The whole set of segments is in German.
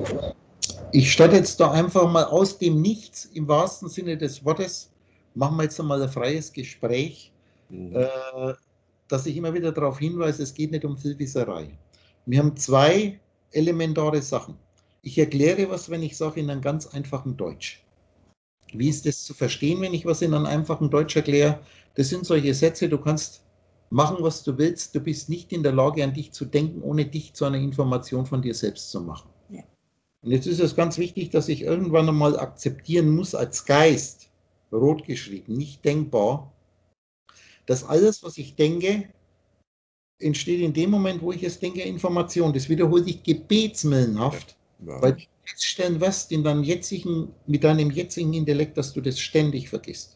Ich starte jetzt da einfach mal aus dem Nichts, im wahrsten Sinne des Wortes, machen wir jetzt einmal ein freies Gespräch, dass ich immer wieder darauf hinweise, es geht nicht um Filbiserei. Wir haben zwei elementare Sachen. Ich erkläre was, wenn ich sage, in einem ganz einfachen Deutsch. Wie ist das zu verstehen, wenn ich was in einem einfachen Deutsch erkläre? Das sind solche Sätze, du kannst machen, was du willst, du bist nicht in der Lage, an dich zu denken, ohne dich zu einer Information von dir selbst zu machen. Ja. Und jetzt ist es ganz wichtig, dass ich irgendwann einmal akzeptieren muss, als Geist, rot geschrieben, nicht denkbar, dass alles, was ich denke, entsteht in dem Moment, wo ich es denke, Information. Das wiederholt sich gebetsmühlenhaft, ja. Weil du feststellen wirst mit deinem jetzigen Intellekt, dass du das ständig vergisst.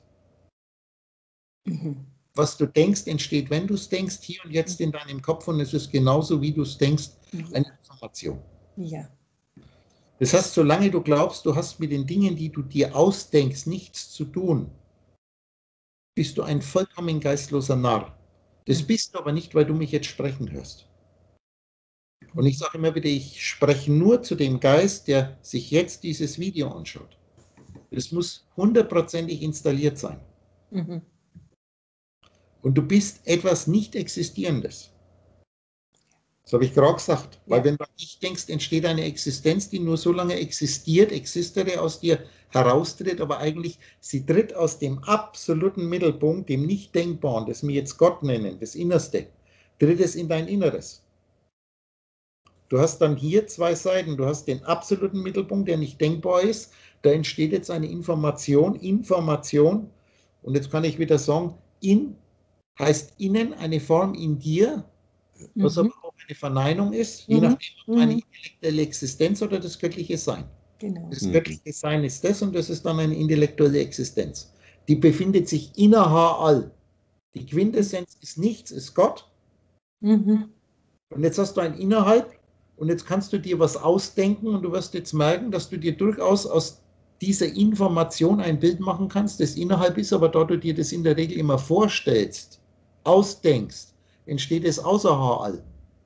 Mhm. Was du denkst, entsteht, wenn du es denkst, hier und jetzt in deinem Kopf, und es ist genauso, wie du es denkst, eine Information. Ja. Das heißt, solange du glaubst, du hast mit den Dingen, die du dir ausdenkst, nichts zu tun, bist du ein vollkommen geistloser Narr. Das bist du aber nicht, weil du mich jetzt sprechen hörst. Und ich sage immer wieder, ich spreche nur zu dem Geist, der sich jetzt dieses Video anschaut. Es muss 100%ig installiert sein. Mhm. Und du bist etwas nicht Existierendes. Das habe ich gerade gesagt. Ja. Weil wenn du an dich denkst, entsteht eine Existenz, die nur so lange existiert, existere aus dir heraustritt, aber eigentlich, sie tritt aus dem absoluten Mittelpunkt, dem Nicht-Denkbaren, das wir jetzt Gott nennen, das Innerste, tritt es in dein Inneres. Du hast dann hier zwei Seiten. Du hast den absoluten Mittelpunkt, der nicht denkbar ist. Da entsteht jetzt eine Information. Und jetzt kann ich wieder sagen, heißt innen eine Form in dir, was aber auch eine Verneinung ist, je nachdem, ob eine intellektuelle Existenz oder das göttliche Sein. Genau. Das göttliche Sein ist das und das ist dann eine intellektuelle Existenz. Die befindet sich innerhalb all. Die Quintessenz ist nichts, ist Gott. Mhm. Und jetzt hast du ein Innerhalb und jetzt kannst du dir was ausdenken und du wirst jetzt merken, dass du dir durchaus aus dieser Information ein Bild machen kannst, das innerhalb ist, aber da du dir das in der Regel immer vorstellst, ausdenkst, entsteht es außerhalb all.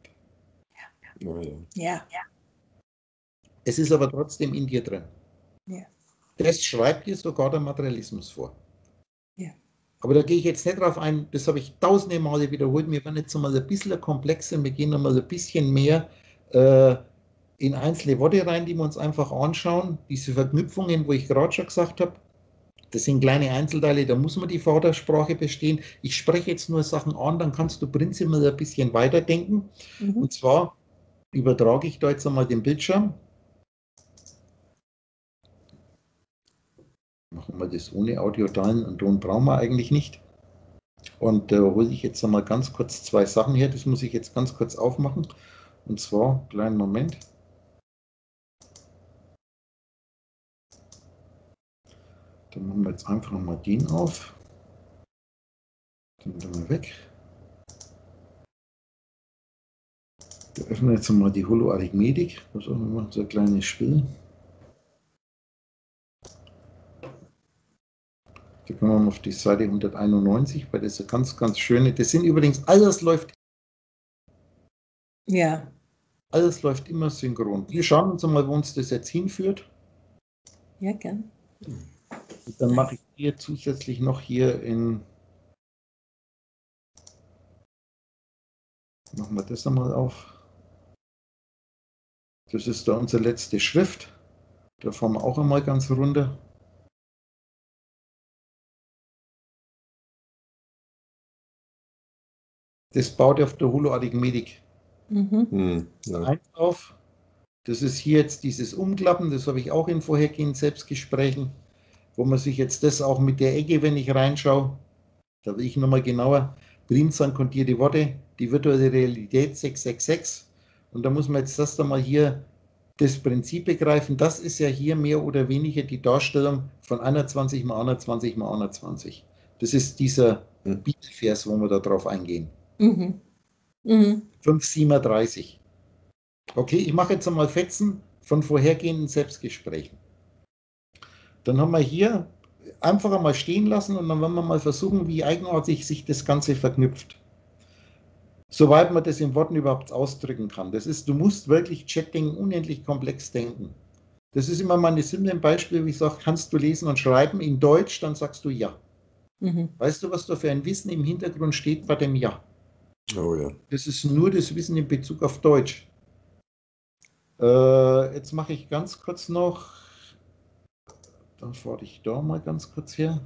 Ja. Es ist aber trotzdem in dir drin. Ja. Das schreibt dir sogar der Materialismus vor. Ja. Aber da gehe ich jetzt nicht drauf ein, das habe ich tausende Male wiederholt. Wir werden jetzt mal ein bisschen komplexer, wir gehen mal ein bisschen mehr in einzelne Worte rein, die wir uns einfach anschauen. Diese Verknüpfungen, wo ich gerade schon gesagt habe, das sind kleine Einzelteile, da muss man die Vatersprache bestehen. Ich spreche jetzt nur Sachen an, dann kannst du prinzipiell ein bisschen weiterdenken. Mhm. Und zwar übertrage ich da jetzt einmal den Bildschirm. Machen wir das ohne Audiodaten und Ton brauchen wir eigentlich nicht. Und da hole ich jetzt einmal ganz kurz zwei Sachen her, das muss ich jetzt ganz kurz aufmachen. Und zwar, kleinen Moment. Dann machen wir jetzt einfach nochmal den auf. Den tun wir weg. Wir öffnen jetzt mal die Holo-Arithmetik. Das ist auch nochmal so ein kleines Spiel. Da kommen wir mal auf die Seite 191, weil das ist ganz, ganz schöne. Das sind übrigens, alles läuft. Ja. Alles läuft immer synchron. Wir schauen uns mal, wo uns das jetzt hinführt. Ja, gern. Und dann mache ich hier zusätzlich noch hier in. Machen wir das einmal auf. Das ist da unsere letzte Schrift. Da fahren wir auch einmal ganz runter. Das baut auf der Holo-Arithmetik ja. auf. Das ist hier jetzt dieses Umklappen, das habe ich auch in vorhergehenden Selbstgesprächen, wo man sich jetzt das auch mit der Ecke, wenn ich reinschaue, da will ich nochmal genauer, Primzahlen kodierte Worte, die virtuelle Realität 666 und da muss man jetzt das da mal hier das Prinzip begreifen, das ist ja hier mehr oder weniger die Darstellung von 21 mal 21 mal 21. Das ist dieser Bibelvers, wo wir da drauf eingehen. 5,37. Okay, ich mache jetzt einmal Fetzen von vorhergehenden Selbstgesprächen. Dann haben wir hier einfach einmal stehen lassen und dann werden wir mal versuchen, wie eigenartig sich das Ganze verknüpft. Soweit man das in Worten überhaupt ausdrücken kann. Das ist, du musst wirklich Chatting unendlich komplex denken. Das ist immer meine simplen Beispiele, wie ich sage, kannst du lesen und schreiben in Deutsch, dann sagst du ja. Weißt du, was da für ein Wissen im Hintergrund steht bei dem Ja? Oh ja. Das ist nur das Wissen in Bezug auf Deutsch. Jetzt mache ich ganz kurz noch, dann fahre ich da mal ganz kurz her.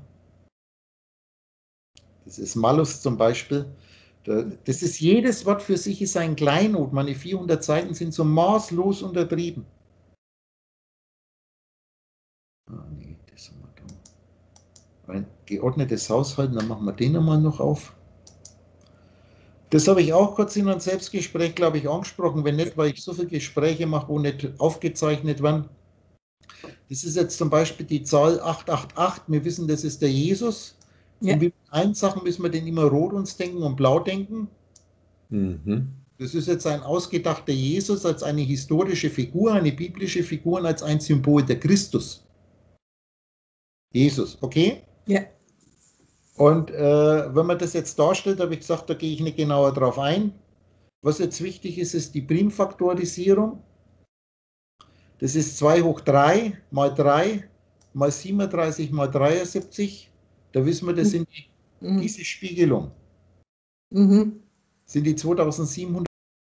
Das ist Malus zum Beispiel. Das ist jedes Wort für sich ist ein Kleinod. Meine 400 Seiten sind so maßlos untertrieben. Ah, nee, das haben wir da. Ein geordnetes Haushalten, dann machen wir den einmal noch auf. Das habe ich auch kurz in einem Selbstgespräch, glaube ich, angesprochen. Wenn nicht, weil ich so viele Gespräche mache, wo nicht aufgezeichnet werden. Das ist jetzt zum Beispiel die Zahl 888. Wir wissen, das ist der Jesus. Ja. Und mit einen Sachen müssen wir den immer rot uns denken und blau denken. Das ist jetzt ein ausgedachter Jesus als eine historische Figur, eine biblische Figur und als ein Symbol der Christus. Jesus, okay? Ja. Und wenn man das jetzt darstellt, habe ich gesagt, da gehe ich nicht genauer drauf ein. Was jetzt wichtig ist, ist die Primfaktorisierung. Das ist 2 hoch 3 mal 3 mal 37 mal 73. Da wissen wir, das sind diese Spiegelung. Sind die 2700.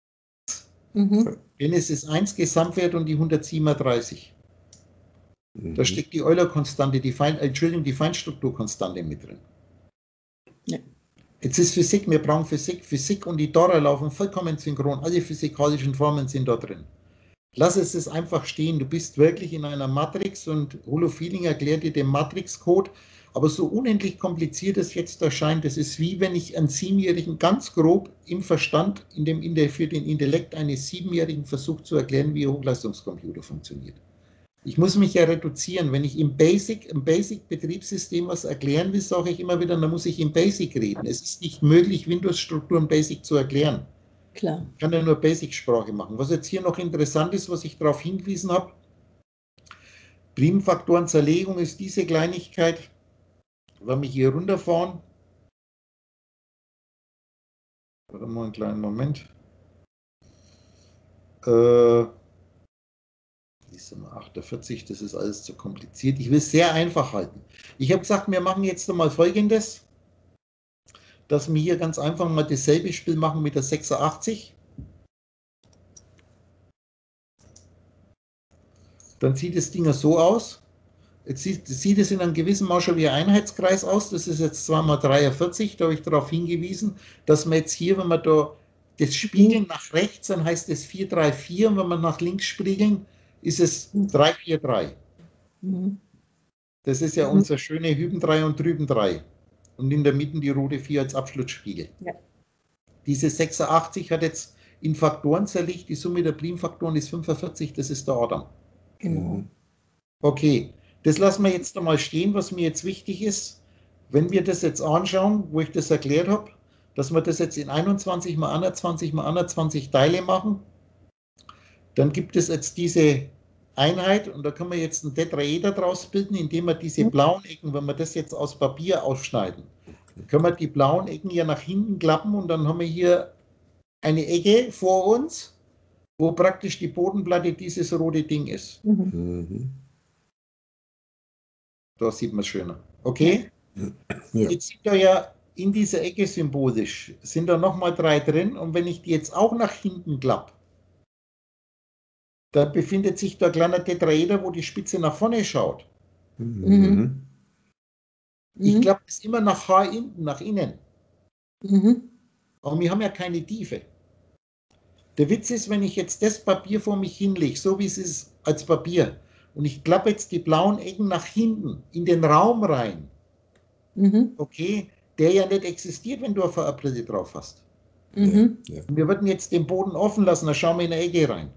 Genesis 1 Gesamtwert und die 137. Da steckt die Euler-Konstante, die Feinstrukturkonstante mit drin. Ja. Jetzt ist Physik, wir brauchen Physik. Physik und die Dora laufen vollkommen synchron. Alle physikalischen Formeln sind da drin. Lass es einfach stehen. Du bist wirklich in einer Matrix und Holofeeling erklärt dir den Matrix-Code. Aber so unendlich kompliziert es jetzt erscheint, das ist wie wenn ich einen 7-Jährigen ganz grob im Verstand, für den Intellekt eines 7-Jährigen versuche zu erklären, wie ein Hochleistungscomputer funktioniert. Ich muss mich ja reduzieren. Wenn ich im Basic-Betriebssystem was erklären will, sage ich immer wieder, dann muss ich im Basic reden. Es ist nicht möglich, Windows-Strukturen Basic zu erklären. Klar. Ich kann ja nur Basic-Sprache machen. Was jetzt hier noch interessant ist, was ich darauf hingewiesen habe, Primfaktorenzerlegung ist diese Kleinigkeit. Wenn wir hier runterfahren, warte mal einen kleinen Moment. Die sind 48, das ist alles zu kompliziert. Ich will es sehr einfach halten. Ich habe gesagt, wir machen jetzt einmal Folgendes, dass wir hier ganz einfach mal dasselbe Spiel machen mit der 86. Dann sieht das Ding so aus. Jetzt sieht es in einem gewissen Maß schon wie ein Einheitskreis aus. Das ist jetzt 2 mal 43. Da habe ich darauf hingewiesen, dass man jetzt hier, wenn wir da das spiegeln nach rechts, dann heißt es 434. Und wenn wir nach links spiegeln, ist es 343. Das ist ja unser schöne Hüben 3 und drüben 3. Und in der Mitte die rote 4 als Abschlussspiegel. Ja. Diese 86 hat jetzt in Faktoren zerlegt. Die Summe der Primfaktoren ist 45. Das ist der Adam. Genau. Okay. Das lassen wir jetzt einmal stehen, was mir jetzt wichtig ist, wenn wir das jetzt anschauen, wo ich das erklärt habe, dass wir das jetzt in 21 mal 21 mal 21 Teile machen, dann gibt es jetzt diese Einheit und da können wir jetzt ein Tetraeder draus bilden, indem wir diese blauen Ecken, wenn wir das jetzt aus Papier ausschneiden, können wir die blauen Ecken hier nach hinten klappen und dann haben wir hier eine Ecke vor uns, wo praktisch die Bodenplatte dieses rote Ding ist. Da sieht man es schöner. Okay? Ja. Jetzt sind da ja in dieser Ecke symbolisch, sind da nochmal 3 drin und wenn ich die jetzt auch nach hinten klappe, da befindet sich da ein kleiner Tetraeder, wo die Spitze nach vorne schaut. Ich klappe es immer nach innen. Aber wir haben ja keine Tiefe. Der Witz ist, wenn ich jetzt das Papier vor mich hinlege, so wie es ist als Papier, und ich klappe jetzt die blauen Ecken nach hinten, in den Raum rein, okay, der ja nicht existiert, wenn du eine VR-Brille drauf hast. Ja. Wir würden jetzt den Boden offen lassen, da schauen wir in eine Ecke rein.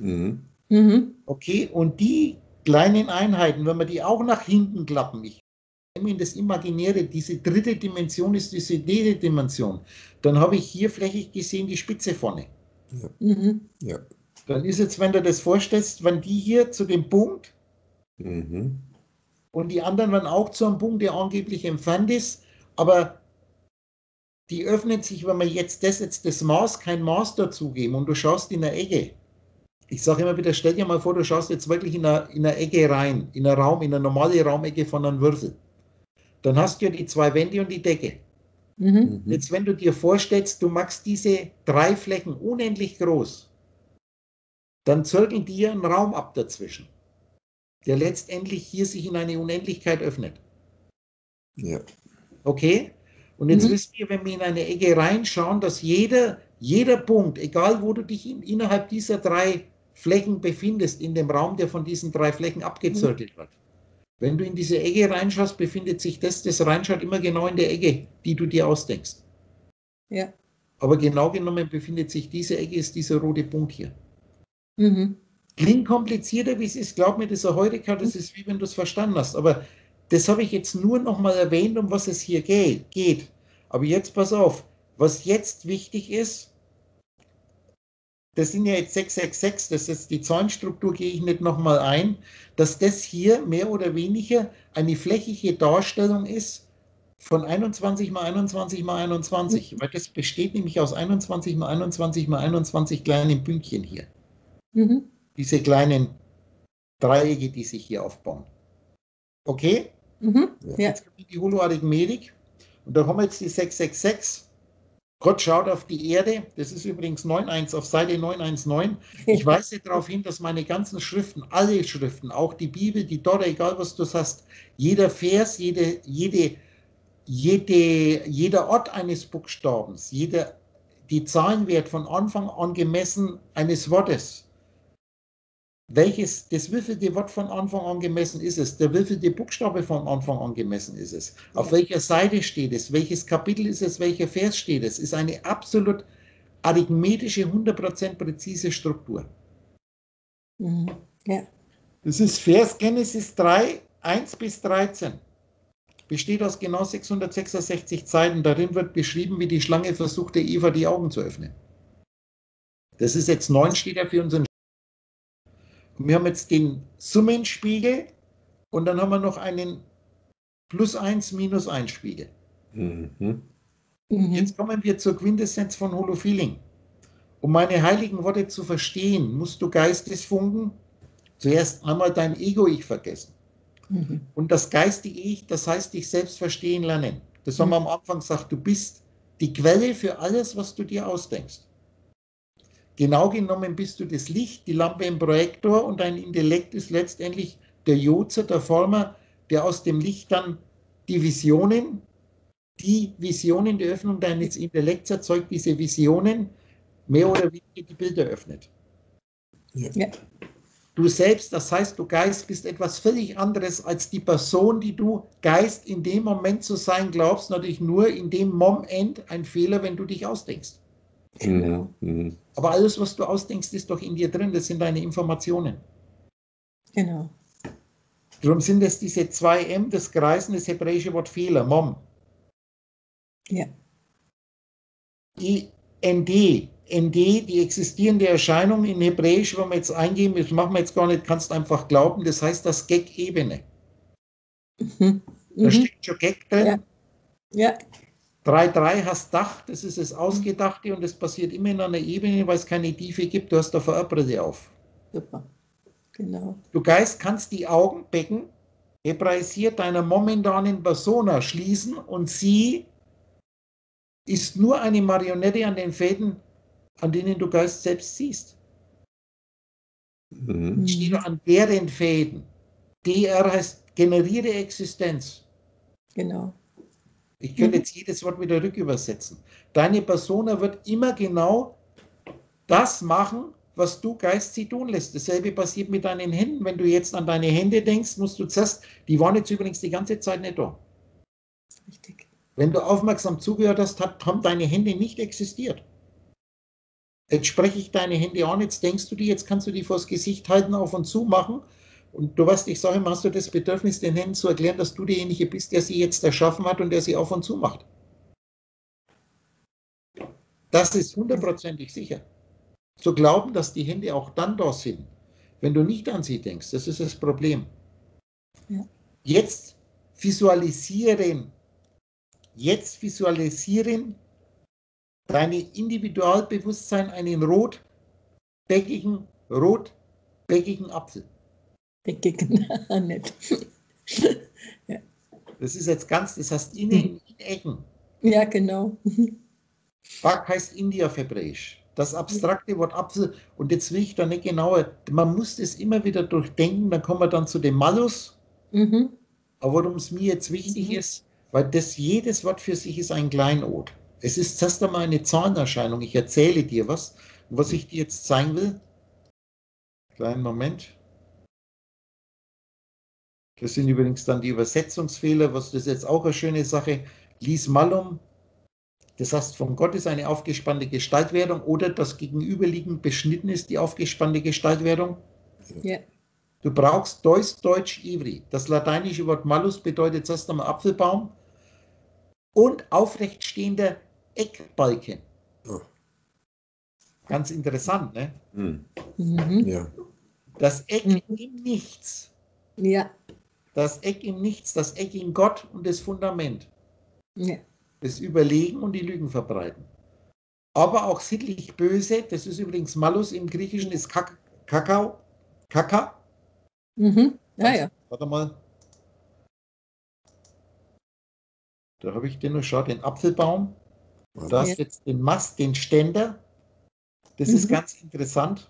Okay, und die kleinen Einheiten, wenn wir die auch nach hinten klappen, ich nehme in das Imaginäre, diese dritte Dimension ist diese dritte Dimension, dann habe ich hier flächig gesehen die Spitze vorne. Ja. Dann ist jetzt, wenn du das vorstellst, wenn die hier zu dem Punkt und die anderen werden auch zu einem Punkt, der angeblich entfernt ist, aber die öffnet sich, wenn wir jetzt das Maß, kein Maß dazugeben und du schaust in der Ecke. Ich sage immer wieder, stell dir mal vor, du schaust jetzt wirklich in eine Ecke rein, in eine normale Raumecke von einem Würfel. Dann hast du ja die 2 Wände und die Decke. Jetzt, wenn du dir vorstellst, du machst diese 3 Flächen unendlich groß, dann zirkeln die einen Raum ab dazwischen, der letztendlich hier sich in eine Unendlichkeit öffnet. Ja. Okay? Und jetzt wissen wir, wenn wir in eine Ecke reinschauen, dass jeder Punkt, egal wo du dich innerhalb dieser 3 Flächen befindest, in dem Raum, der von diesen 3 Flächen abgezirkelt wird. Wenn du in diese Ecke reinschaust, befindet sich das reinschaut immer genau in der Ecke, die du dir ausdenkst. Ja. Aber genau genommen befindet sich diese Ecke, ist dieser rote Punkt hier. Klingt komplizierter, wie es ist. Glaub mir, das ist eine Heureka, das ist wie wenn du es verstanden hast. Aber das habe ich jetzt nur noch mal erwähnt, um was es hier geht. Aber jetzt pass auf, was jetzt wichtig ist, das sind ja jetzt 666, das ist die Zahlenstruktur, gehe ich nicht noch mal ein, dass das hier mehr oder weniger eine flächige Darstellung ist von 21 mal 21 mal 21, weil das besteht nämlich aus 21 mal 21 mal 21 kleinen Pünktchen hier. Diese kleinen Dreiecke, die sich hier aufbauen. Okay? Ja. Jetzt kommt die Holoarithmetik und da haben wir jetzt die 666. Gott schaut auf die Erde, das ist übrigens 9.1 auf Seite 919. Ich weise darauf hin, dass meine ganzen Schriften, alle Schriften, auch die Bibel, die Dora, egal was du hast, jeder Vers, jeder Ort eines Buchstabens, die Zahlenwert von Anfang an gemessen eines Wortes, das wievielte Wort von Anfang an gemessen ist es? Der wievielte Buchstabe von Anfang an gemessen ist es? Auf welcher Seite steht es? Welches Kapitel ist es? Welcher Vers steht es? Ist eine absolut arithmetische, 100% präzise Struktur. Ja. Das ist Vers Genesis 3, 1 bis 13. Besteht aus genau 666 Zeilen. Darin wird beschrieben, wie die Schlange versuchte, Eva die Augen zu öffnen. Das ist jetzt 9, steht ja für unseren. Wir haben jetzt den Summenspiegel und dann haben wir noch einen +1, -1 Spiegel. Jetzt kommen wir zur Quintessenz von Holofeeling. Um meine heiligen Worte zu verstehen, musst du Geistesfunken zuerst einmal dein Ego-Ich vergessen. Und das geistige Ich, das heißt dich selbst verstehen lernen. Das haben wir am Anfang gesagt, du bist die Quelle für alles, was du dir ausdenkst. Genau genommen bist du das Licht, die Lampe im Projektor und dein Intellekt ist letztendlich der Jozer, der Former, der aus dem Licht dann die Visionen, die Öffnung deines Intellekts erzeugt, diese Visionen, mehr oder weniger die Bilder öffnet. Ja. Du selbst, das heißt, du Geist, bist etwas völlig anderes als die Person, die du Geist in dem Moment zu sein glaubst, natürlich nur in dem Moment ein Fehler, wenn du dich ausdenkst. Genau. Aber alles, was du ausdenkst, ist doch in dir drin, das sind deine Informationen. Genau. Darum sind es diese 2 M, das Kreisen, das hebräische Wort Fehler, Mom. Ja. ND, die existierende Erscheinung in Hebräisch, wenn wir jetzt eingeben, das machen wir jetzt gar nicht, kannst einfach glauben, das heißt das Gag-Ebene. Da steckt schon Gag drin. Ja. 3,3 hast Dach, das ist das Ausgedachte und das passiert immer in einer Ebene, weil es keine Tiefe gibt, du hast da VR-Brille auf. Super. Genau. Du Geist kannst die Augenbecken hebraisiert deiner momentanen Persona schließen und sie ist nur eine Marionette an den Fäden, an denen du Geist selbst siehst. Steht an deren Fäden. DR heißt generiere Existenz. Genau. Ich könnte jetzt jedes Wort wieder rückübersetzen. Deine Persona wird immer genau das machen, was du Geist sie tun lässt. Dasselbe passiert mit deinen Händen. Wenn du jetzt an deine Hände denkst, musst du zuerst, die waren jetzt übrigens die ganze Zeit nicht da. Richtig. Wenn du aufmerksam zugehört hast, haben deine Hände nicht existiert. Jetzt spreche ich deine Hände an, jetzt denkst du die, jetzt kannst du die vors Gesicht halten, auf und zu machen. Und du weißt, ich sage immer, hast du das Bedürfnis, den Händen zu erklären, dass du derjenige bist, der sie jetzt erschaffen hat und der sie auf und zu macht. Das ist 100%ig sicher. Zu glauben, dass die Hände auch dann da sind, wenn du nicht an sie denkst, das ist das Problem. Ja. Jetzt visualisieren deine Individualbewusstsein einen rotbäckigen Apfel. Bäckigen, nett. Ja. Das ist jetzt ganz, das heißt innen in Ecken. Ja, genau. Bak heißt Indi auf Hebräisch. Das abstrakte Wort Apfel, und jetzt will ich da nicht genauer, man muss das immer wieder durchdenken, dann kommen wir dann zu dem Malus. Aber worum es mir jetzt wichtig ist, weil das jedes Wort für sich ist ein Kleinod. Es ist zuerst einmal eine Zahlenerscheinung. Ich erzähle dir was. Und was ich dir jetzt zeigen will, kleinen Moment. Das sind übrigens dann die Übersetzungsfehler, was das jetzt auch eine schöne Sache. Lis malum, das heißt, von Gott ist eine aufgespannte Gestaltwerdung oder das gegenüberliegend beschnitten ist die aufgespannte Gestaltwerdung. Ja. Du brauchst Deutsch, Ivri. Das lateinische Wort malus bedeutet zuerst einmal Apfelbaum und aufrecht stehender Eckbalken. Oh. Ganz interessant, ne? Ja. Das Eck im Nichts. Ja. Das Eck im Nichts, das Eck in Gott und das Fundament. Ja. Das Überlegen und die Lügen verbreiten. Aber auch sittlich böse, das ist übrigens Malus im Griechischen, ist Kaka. Ja. Warte mal. Da habe ich den nur, schau, den Apfelbaum. Da hast du jetzt den Mast, den Ständer. Das ist ganz interessant.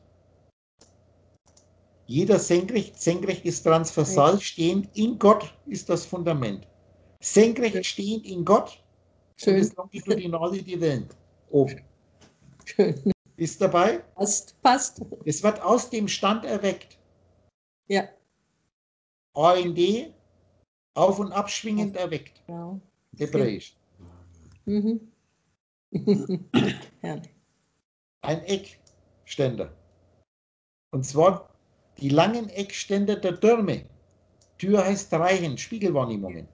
Jeder senkrecht ist transversal, stehend in Gott ist das Fundament. Senkrecht stehend in Gott und das Longitudinale die Wellen. Oben. Schön. Ist dabei? Passt. Es wird aus dem Stand erweckt. Ja. AND, auf- und abschwingend erweckt. Genau. Hebräisch. Herrlich. Ein Eckständer. Und zwar die langen Eckständer der Türme. Tür heißt Reihen, Spiegelwahrnehmungen.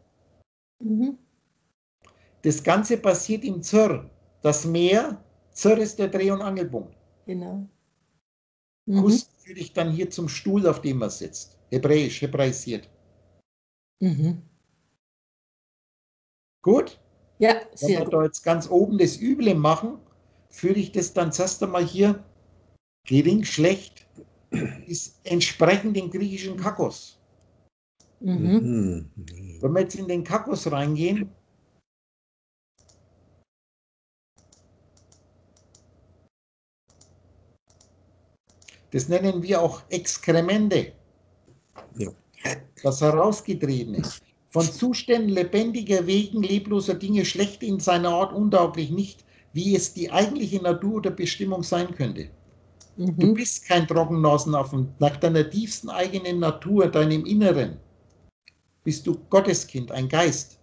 Das Ganze passiert im Zör. Das Meer, Zör ist der Dreh- und Angelpunkt. Genau. Kus führe ich dann hier zum Stuhl, auf dem man sitzt. Hebräisch, hebraisiert. Gut? Ja, Wenn sehr wir gut. da jetzt ganz oben das Üble machen, führe ich das dann zuerst einmal hier gering, schlecht, ist entsprechend dem griechischen Kakos. Wenn wir jetzt in den Kakos reingehen, das nennen wir auch Exkremente. Ja. Das Herausgetretene. Von Zuständen lebendiger Wegen, lebloser Dinge, schlecht in seiner Art, untauglich nicht, wie es die eigentliche Natur oder Bestimmung sein könnte. Du bist kein Trockennasenaffen. Nach deiner tiefsten eigenen Natur, deinem Inneren, bist du Gotteskind, ein Geist.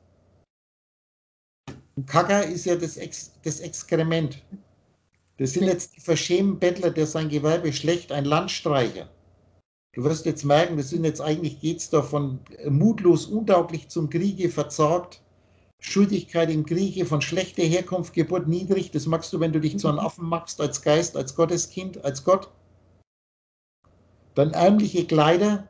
Und Kaka ist ja das Exkrement. Das sind jetzt die verschämten Bettler, der sein Gewerbe schlecht, ein Landstreicher. Du wirst jetzt merken, das sind jetzt eigentlich, geht es da von mutlos, untauglich zum Kriege, verzagt, Schuldigkeit im Kriege, von schlechter Herkunft, Geburt niedrig. Das magst du, wenn du dich zu einem Affen machst, als Geist, als Gotteskind, als Gott. Dann ärmliche Kleider,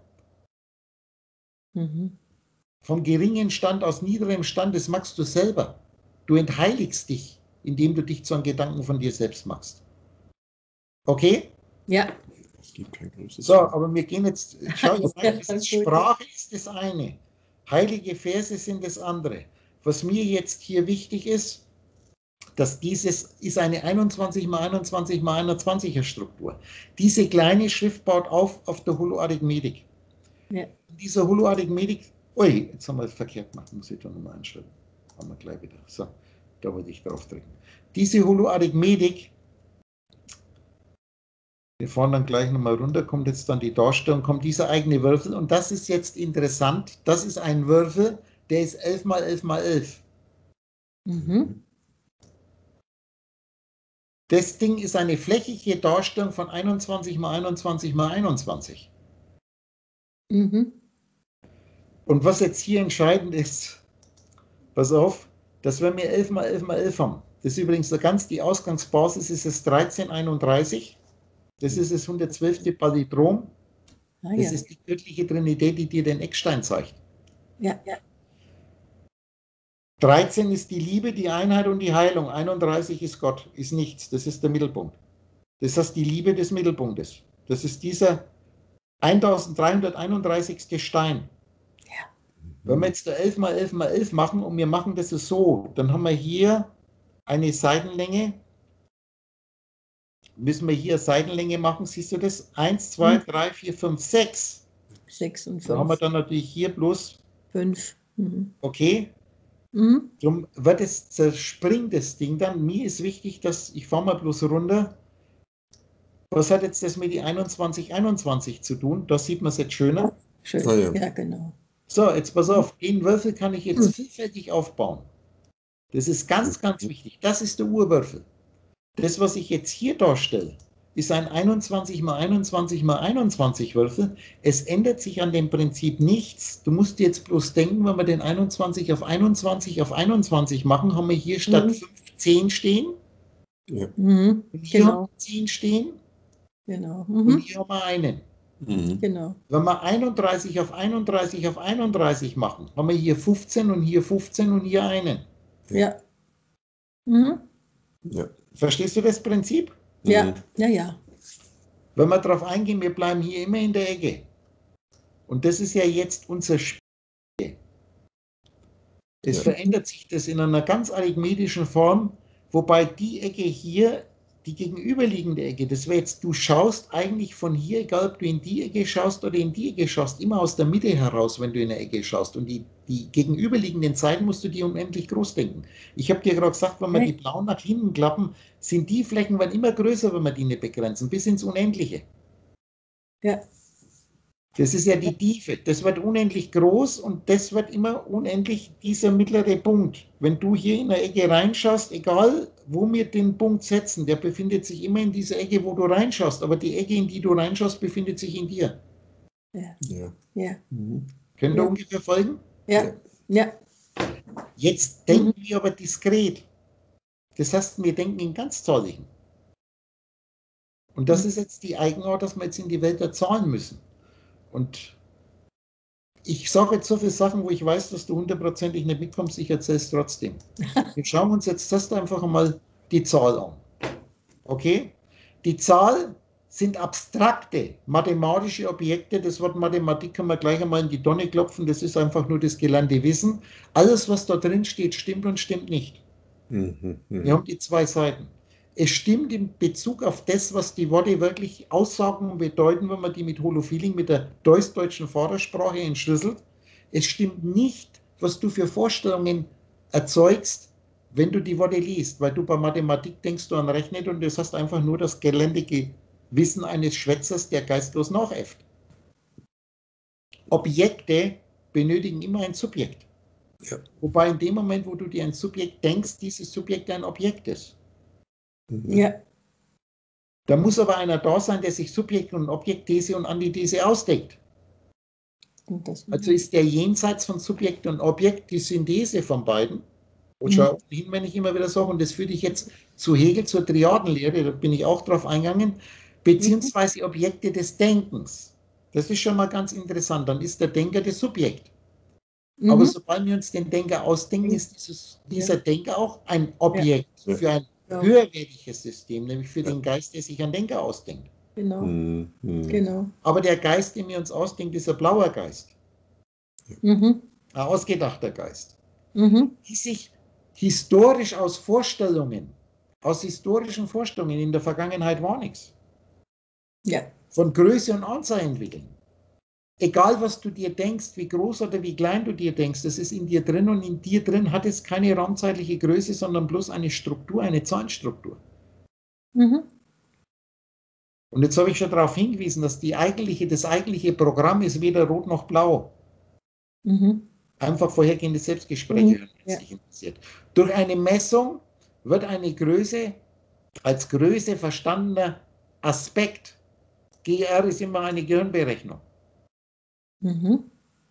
vom geringen Stand aus niederem Stand, das magst du selber. Du entheiligst dich, indem du dich zu einem Gedanken von dir selbst machst. Okay? Ja. So, aber wir gehen jetzt, schau jetzt rein, Sprache ist das eine, heilige Verse sind das andere. Was mir jetzt hier wichtig ist, dass dieses ist eine 21 mal 21 mal 21er Struktur. Diese kleine Schrift baut auf der Holoarithmetik. Ja. Diese Holoarithmetik, ui, jetzt haben wir es verkehrt gemacht, muss ich da nochmal einschreiben. Haben wir gleich wieder. So, da wollte ich drauf drücken. Diese Holoarithmetik, wir fahren dann gleich nochmal runter, kommt jetzt dann die Darstellung, kommt dieser eigene Würfel und das ist jetzt interessant, das ist ein Würfel, der ist 11 mal 11 mal 11. Das Ding ist eine flächige Darstellung von 21 mal 21 mal 21. Und was jetzt hier entscheidend ist, pass auf, dass wenn wir 11 mal 11 mal 11 haben, das ist übrigens die Ausgangsbasis ist es 1331. Das ist das 112. Palindrom. Das ist die göttliche Trinität, die dir den Eckstein zeigt. Ja. 13 ist die Liebe, die Einheit und die Heilung. 31 ist Gott, ist nichts. Das ist der Mittelpunkt. Das heißt die Liebe des Mittelpunktes. Das ist dieser 1331. Stein. Ja. Wenn wir jetzt da 11 mal 11 mal 11 machen und wir machen das so, dann haben wir hier eine Seitenlänge. Müssen wir hier Seitenlänge machen, siehst du das? 1, 2, 3, 4, 5, 6. 6 und 5. Da haben wir dann natürlich hier bloß 5. Okay? Darum wird es zerspringt das Ding dann. Mir ist wichtig, dass, ich fahre mal bloß runter. Was hat jetzt das mit die 21 zu tun? Da sieht man es jetzt schöner. Schön, Ah, ja. ja genau. So, jetzt pass auf, den Würfel kann ich jetzt vielfältig aufbauen. Das ist ganz, ganz wichtig. Das ist der Urwürfel. Das, was ich jetzt hier darstelle, ist ein 21 mal 21 mal 21 Würfel. Es ändert sich an dem Prinzip nichts. Du musst jetzt bloß denken, wenn wir den 21 auf 21 auf 21 machen, haben wir hier statt 5 10 stehen. Ja. Und hier Genau. haben wir 10 stehen. Genau. Und hier haben wir einen. Genau. Wenn wir 31 auf 31 auf 31 machen, haben wir hier 15 und hier 15 und hier einen. Ja. Ja. Verstehst du das Prinzip? Ja, ja, ja. Wenn wir darauf eingehen, wir bleiben hier immer in der Ecke. Und das ist ja jetzt unser Spiel. Es verändert sich das in einer ganz arithmetischen Form, wobei die Ecke hier, die gegenüberliegende Ecke, das wäre jetzt, du schaust eigentlich von hier, egal ob du in die Ecke schaust oder in die Ecke schaust, immer aus der Mitte heraus, wenn du in der Ecke schaust. Und die gegenüberliegenden Seiten musst du dir unendlich groß denken. Ich habe dir gerade gesagt, wenn wir die blauen nach hinten klappen, sind die Flächen werden immer größer, wenn wir die nicht begrenzen, bis ins Unendliche. Ja. Das ist ja die Tiefe. Das wird unendlich groß und das wird immer unendlich dieser mittlere Punkt. Wenn du hier in der Ecke reinschaust, egal wo wir den Punkt setzen, der befindet sich immer in dieser Ecke, wo du reinschaust. Aber die Ecke, in die du reinschaust, befindet sich in dir. Ja. Ja. Ja. Könnt ihr ungefähr folgen? Ja. Ja. Jetzt denken wir aber diskret. Das heißt, wir denken in Ganzzahligen. Und das ist jetzt die Eigenart, dass wir jetzt in die Welt der Zahlen müssen. Und ich sage jetzt so viele Sachen, wo ich weiß, dass du hundertprozentig nicht mitkommst, ich erzähle es trotzdem. Wir schauen uns jetzt das einfach einmal die Zahl an. Okay? Die Zahl sind abstrakte mathematische Objekte. Das Wort Mathematik kann man gleich einmal in die Tonne klopfen. Das ist einfach nur das gelernte Wissen. Alles, was da drin steht, stimmt und stimmt nicht. Wir haben die zwei Seiten. Es stimmt in Bezug auf das, was die Worte wirklich aussagen und bedeuten, wenn man die mit Holofeeling, mit der deutsch-deutschen Vatersprache entschlüsselt. Es stimmt nicht, was du für Vorstellungen erzeugst, wenn du die Worte liest, weil du bei Mathematik denkst du an Rechnen und das hast einfach nur das gelernte Wissen eines Schwätzers, der geistlos nachäfft. Objekte benötigen immer ein Subjekt. Ja. Wobei in dem Moment, wo du dir ein Subjekt denkst, dieses Subjekt ein Objekt ist. Ja. Da muss aber einer da sein, der sich Subjekt und Objektthese und Antithese ausdeckt. Also ist der jenseits von Subjekt und Objekt die Synthese von beiden. Und schau hin, wenn ich immer wieder sage, und das führe ich jetzt zu Hegel, zur Triadenlehre, da bin ich auch drauf eingegangen, beziehungsweise Objekte des Denkens. Das ist schon mal ganz interessant. Dann ist der Denker das Subjekt. Aber sobald wir uns den Denker ausdenken, ist dieser Denker auch ein Objekt für ein höherwertiges System, nämlich für den Geist, der sich einen Denker ausdenkt. Genau. Genau. Aber der Geist, den wir uns ausdenken, ist ein blauer Geist. Ein ausgedachter Geist. Die sich historisch aus historischen Vorstellungen in der Vergangenheit war nichts. Ja. Von Größe und Anzahl entwickeln. Egal, was du dir denkst, wie groß oder wie klein du dir denkst, das ist in dir drin und in dir drin hat es keine raumzeitliche Größe, sondern bloß eine Struktur, eine Zahlenstruktur. Und jetzt habe ich schon darauf hingewiesen, dass das eigentliche Programm ist weder rot noch blau. Einfach vorhergehende Selbstgespräche, wenn es dich interessiert. Durch eine Messung wird eine Größe als Größe verstandener Aspekt, GR ist immer eine Gehirnberechnung. Und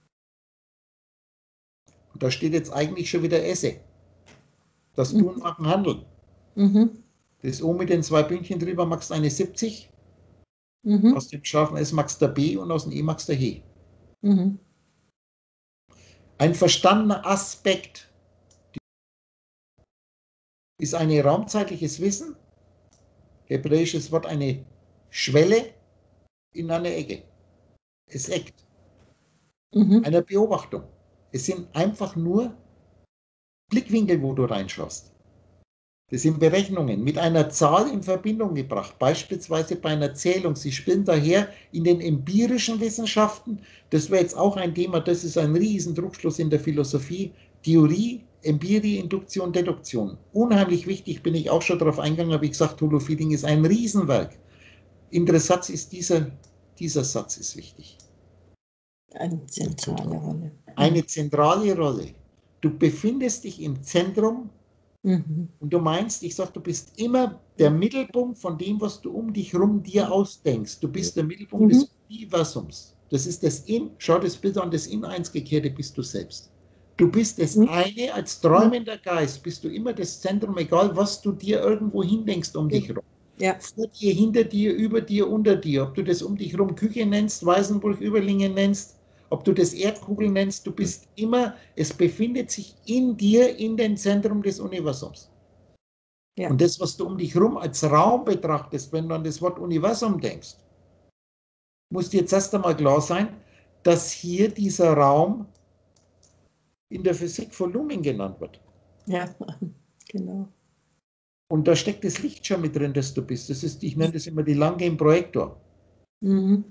da steht jetzt eigentlich schon wieder Esse. Das Tun, Machen, Handeln. Das O mit den zwei Bündchen drüber machst eine 70. Aus dem scharfen S machst der B und aus dem E machst der He. Ein verstandener Aspekt ist ein raumzeitliches Wissen, hebräisches Wort eine Schwelle in einer Ecke. Es eckt. Einer Beobachtung. Es sind einfach nur Blickwinkel, wo du reinschaust. Das sind Berechnungen mit einer Zahl in Verbindung gebracht, beispielsweise bei einer Zählung. Sie spielen daher in den empirischen Wissenschaften, das wäre jetzt auch ein Thema, das ist ein riesen Trugschluss in der Philosophie, Theorie, Empirie, Induktion, Deduktion. Unheimlich wichtig, bin ich auch schon darauf eingegangen, habe ich gesagt, Holophilling ist ein Riesenwerk. Interessant ist dieser Satz ist wichtig. Eine zentrale Rolle. Eine zentrale Rolle. Du befindest dich im Zentrum und du meinst, ich sage, du bist immer der Mittelpunkt von dem, was du um dich herum dir ausdenkst. Du bist der Mittelpunkt des Universums. Das ist das In, schau das bitte an, das in eins gekehrte bist du selbst. Du bist das eine, als träumender Geist bist du immer das Zentrum, egal was du dir irgendwo hindenkst um dich herum. Ja. Vor dir, hinter dir, über dir, unter dir. Ob du das um dich herum Küche nennst, Weißenburg, Überlingen nennst, ob du das Erdkugel nennst, du bist immer, es befindet sich in dir, in dem Zentrum des Universums. Ja. Und das, was du um dich herum als Raum betrachtest, wenn du an das Wort Universum denkst, muss dir jetzt erst einmal klar sein, dass hier dieser Raum in der Physik Volumen genannt wird. Ja, genau. Und da steckt das Licht schon mit drin, das du bist. Das ist, ich nenne das immer die Lange-Projektor. Und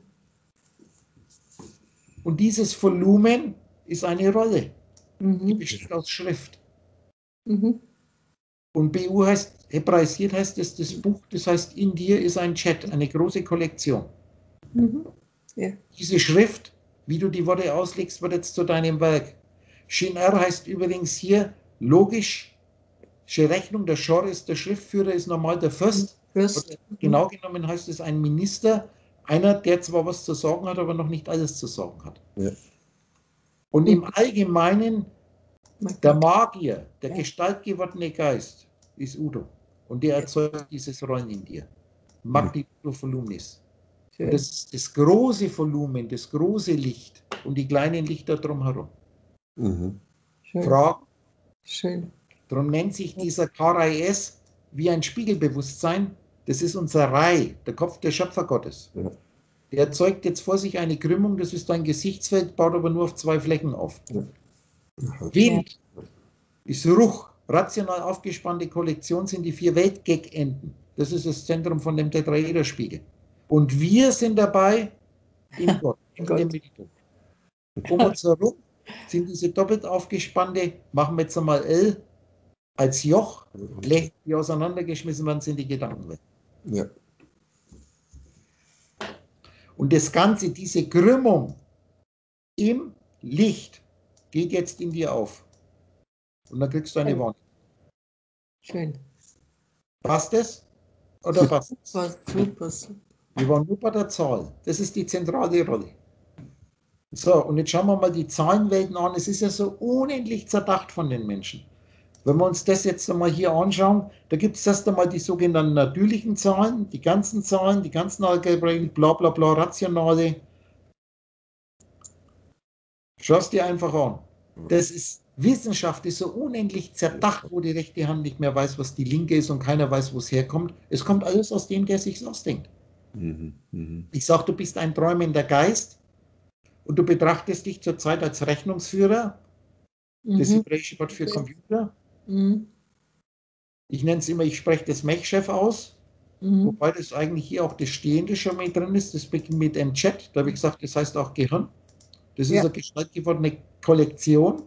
dieses Volumen ist eine Rolle. Die besteht aus Schrift. Und BU heißt, hebraisiert heißt es, das Buch, das heißt, in dir ist ein Chat, eine große Kollektion. Ja. Diese Schrift, wie du die Worte auslegst, wird jetzt zu deinem Werk. Shin-Er heißt übrigens hier logische Rechnung, der Schor ist der Schriftführer, ist normal der Fürst. Genau genommen heißt es ein Minister, einer, der zwar was zu sagen hat, aber noch nicht alles zu sagen hat. Ja. Und im Allgemeinen, der Magier, der gestaltgewordene Geist, ist Udo. Und der erzeugt dieses Rollen in dir. Magnitudo voluminis. Und das ist das große Volumen, das große Licht und die kleinen Lichter drumherum. Schön. Fragen? Schön. Darum nennt sich dieser KRIS wie ein Spiegelbewusstsein. Das ist unser Rai, der Kopf des Schöpfergottes. Ja. Der erzeugt jetzt vor sich eine Krümmung, das ist dein Gesichtsfeld, baut aber nur auf 2 Flecken auf. Ja. Wind ist Ruch. Rational aufgespannte Kollektion sind die 4 Weltgag-Enden. Das ist das Zentrum von dem Tetraederspiegel. Und wir sind dabei in Gott, in dem Mittelpunkt. Um uns herum sind diese doppelt aufgespannte, machen wir jetzt einmal L, als Joch, Blech, die auseinandergeschmissen werden, sind die Gedankenwelt. Ja. Und das Ganze, diese Krümmung im Licht, geht jetzt in dir auf. Und dann kriegst du eine Wahrnehmung. Schön. Passt es? Oder passt es? Super. Wir waren nur bei der Zahl. Das ist die zentrale Rolle. So, und jetzt schauen wir mal die Zahlenwelten an. Es ist ja so unendlich zerdacht von den Menschen. Wenn wir uns das jetzt einmal hier anschauen, da gibt es erst einmal die sogenannten natürlichen Zahlen, die ganzen algebraischen, bla bla bla, rationale. Schau es dir einfach an. Das ist, Wissenschaft ist so unendlich zerdacht, wo die rechte Hand nicht mehr weiß, was die linke ist und keiner weiß, wo es herkommt. Es kommt alles aus dem, der sich ausdenkt. Ich sage, du bist ein träumender Geist und du betrachtest dich zurzeit als Rechnungsführer, das hebräische Wort für Computer. Ich nenne es immer, ich spreche das Mech-Chef aus, wobei das eigentlich hier auch das Stehende schon mit drin ist. Das beginnt mit dem Chat, da habe ich gesagt, das heißt auch Gehirn. Das ist eine gestaltgewordene Kollektion.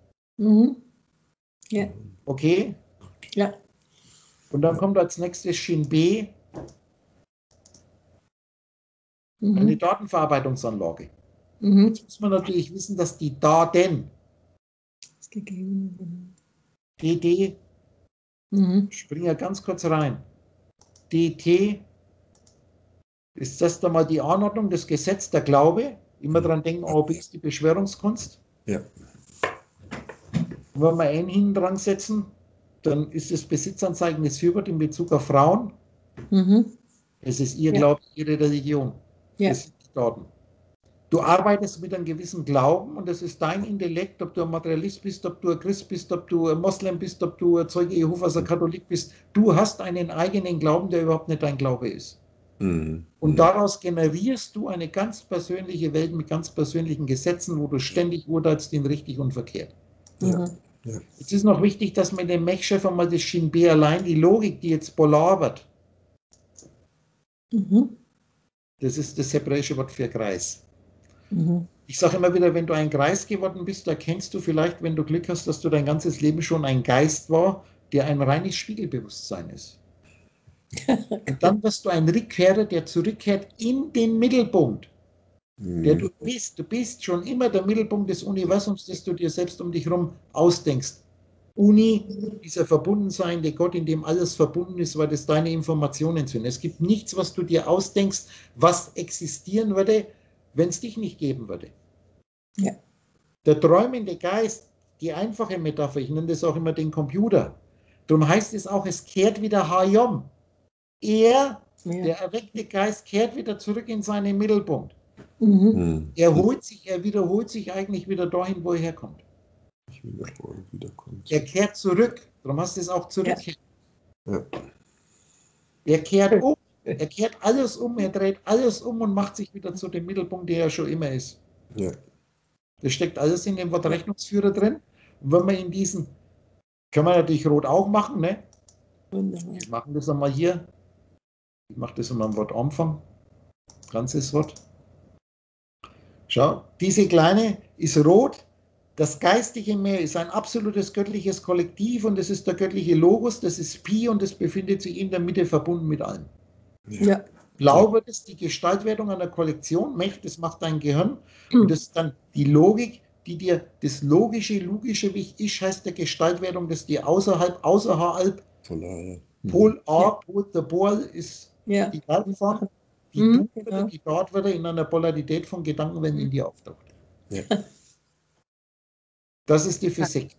Ja. Okay? Ja. Und dann kommt als nächstes Shin B, eine Datenverarbeitungsanlage. Jetzt muss man natürlich wissen, dass die Daten, DD, springen ja ganz kurz rein. DT ist das einmal die Anordnung, das Gesetz, der Glaube. Immer dran denken, OB ist die Beschwörungskunst. Ja. Und wenn wir einen hinten dran setzen, dann ist es Besitzanzeigen des Fürbert in Bezug auf Frauen. Es ist ihr Glaube, ihre Religion. Das sind die Daten. Du arbeitest mit einem gewissen Glauben und das ist dein Intellekt, ob du ein Materialist bist, ob du ein Christ bist, ob du ein Moslem bist, ob du ein Zeuge Jehovas, ein Katholik bist. Du hast einen eigenen Glauben, der überhaupt nicht dein Glaube ist. Und daraus generierst du eine ganz persönliche Welt mit ganz persönlichen Gesetzen, wo du ständig urteilst in richtig und verkehrt. Ja. Ja. Es ist noch wichtig, dass man den Mechchef einmal das Shin B allein, die Logik, die jetzt polar wird, das ist das hebräische Wort für Kreis. Ich sage immer wieder, wenn du ein Kreis geworden bist, erkennst du vielleicht, wenn du Glück hast, dass du dein ganzes Leben schon ein Geist war, der ein reines Spiegelbewusstsein ist. Und dann wirst du ein Rückkehrer, der zurückkehrt in den Mittelpunkt, der du bist. Du bist schon immer der Mittelpunkt des Universums, das du dir selbst um dich herum ausdenkst. Uni, dieser verbundenseiende Gott, in dem alles verbunden ist, weil das deine Informationen sind. Es gibt nichts, was du dir ausdenkst, was existieren würde, wenn es dich nicht geben würde. Ja. Der träumende Geist, die einfache Metapher, ich nenne das auch immer den Computer, darum heißt es auch, es kehrt wieder Hayom. Er, der erweckte Geist, kehrt wieder zurück in seinen Mittelpunkt. Er wiederholt sich eigentlich wieder dahin, wo er herkommt. Er kehrt zurück, darum hast du es auch zurückkehrt. Ja. Er kehrt um, er kehrt alles um, er dreht alles um und macht sich wieder zu dem Mittelpunkt, der er schon immer ist. Ja. Das steckt alles in dem Wort Rechnungsführer drin. Und wenn man in diesen, kann man natürlich rot auch machen, ne? Wunderbar. Wir machen das einmal hier. Ich mache das einmal am Wort Anfang. Ganzes Wort. Schau, diese kleine ist rot. Das geistige Meer ist ein absolutes göttliches Kollektiv und das ist der göttliche Logos, das ist Pi und das befindet sich in der Mitte verbunden mit allem. Ja. Blau wird es die Gestaltwertung einer Kollektion, Mech, das macht dein Gehirn und das ist dann die Logik, die dir das logische, wie ich ist, heißt der Gestaltwertung, das dir außerhalb Pol A, Pol der Pol ist die Weltform, die du oder die dort wieder in einer Polarität von Gedankenwellen in dir auftaucht. Ja. Das ist die Physik.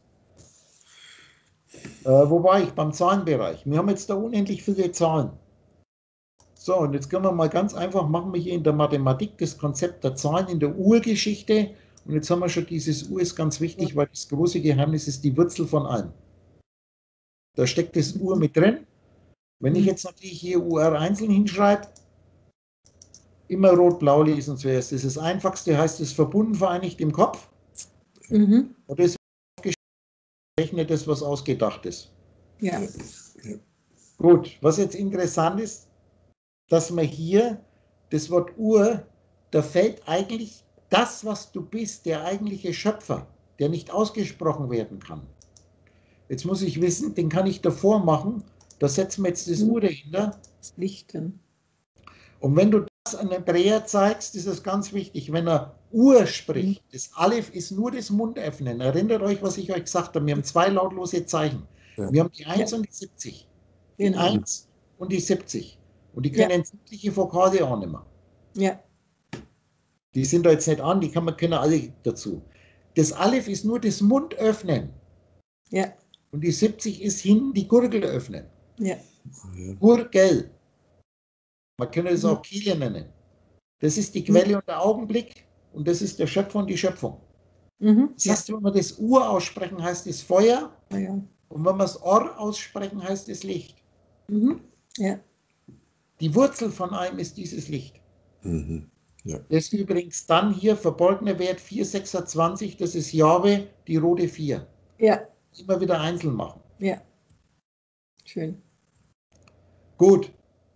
Wo war ich? Beim Zahlenbereich. Wir haben jetzt da unendlich viele Zahlen. So, und jetzt können wir mal ganz einfach machen, wir hier in der Mathematik das Konzept der Zahlen in der Urgeschichte. Und jetzt haben wir schon dieses U ist ganz wichtig, weil das große Geheimnis ist die Wurzel von allem. Da steckt das Ur mit drin. Wenn ich jetzt natürlich hier UR einzeln hinschreibe, immer rot-blau lesen zuerst. Das ist das Einfachste, heißt es verbunden, vereinigt im Kopf. Oder ist gerechnet das, was ausgedacht ist. Ja. Gut, was jetzt interessant ist, dass man hier das Wort Ur, da fällt eigentlich das, was du bist, der eigentliche Schöpfer, der nicht ausgesprochen werden kann. Jetzt muss ich wissen, den kann ich davor machen, da setzen wir jetzt das Ur dahinter. Lichten. Und wenn du das an einem Dreher zeigst, ist es ganz wichtig, wenn er Ur spricht, das Aleph ist nur das Mundöffnen. Erinnert euch, was ich euch gesagt habe, wir haben zwei lautlose Zeichen. Ja. Wir haben die 1 und die 70. Die Genau. 1 und die 70. Und die können sämtliche Vokale annehmen. Ja. Die sind da jetzt nicht an, die können alle dazu. Das Aleph ist nur das Mundöffnen. Ja. Und die 70 ist hinten die Gurgel öffnen. Ja. Gurgel. Man kann es auch Kehle nennen. Das ist die Quelle und der Augenblick und das ist der Schöpfer und die Schöpfung. Das heißt, wenn wir das Ur aussprechen, heißt es Feuer. Ja. Und wenn wir das Or aussprechen, heißt es Licht. Ja. Die Wurzel von allem ist dieses Licht. Ja. Das ist übrigens dann hier verborgener Wert 426, das ist Jahwe, die rote 4. Ja. Immer wieder einzeln machen. Ja. Schön. Gut.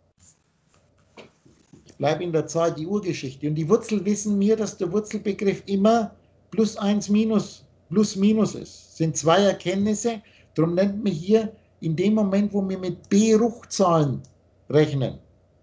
Ich bleibe in der Zahl, die Urgeschichte. Und die Wurzel wissen wir, dass der Wurzelbegriff immer plus 1 minus, plus minus ist. Das sind zwei Erkenntnisse. Darum nennt man hier in dem Moment, wo wir mit B-Bruchzahlen rechnen.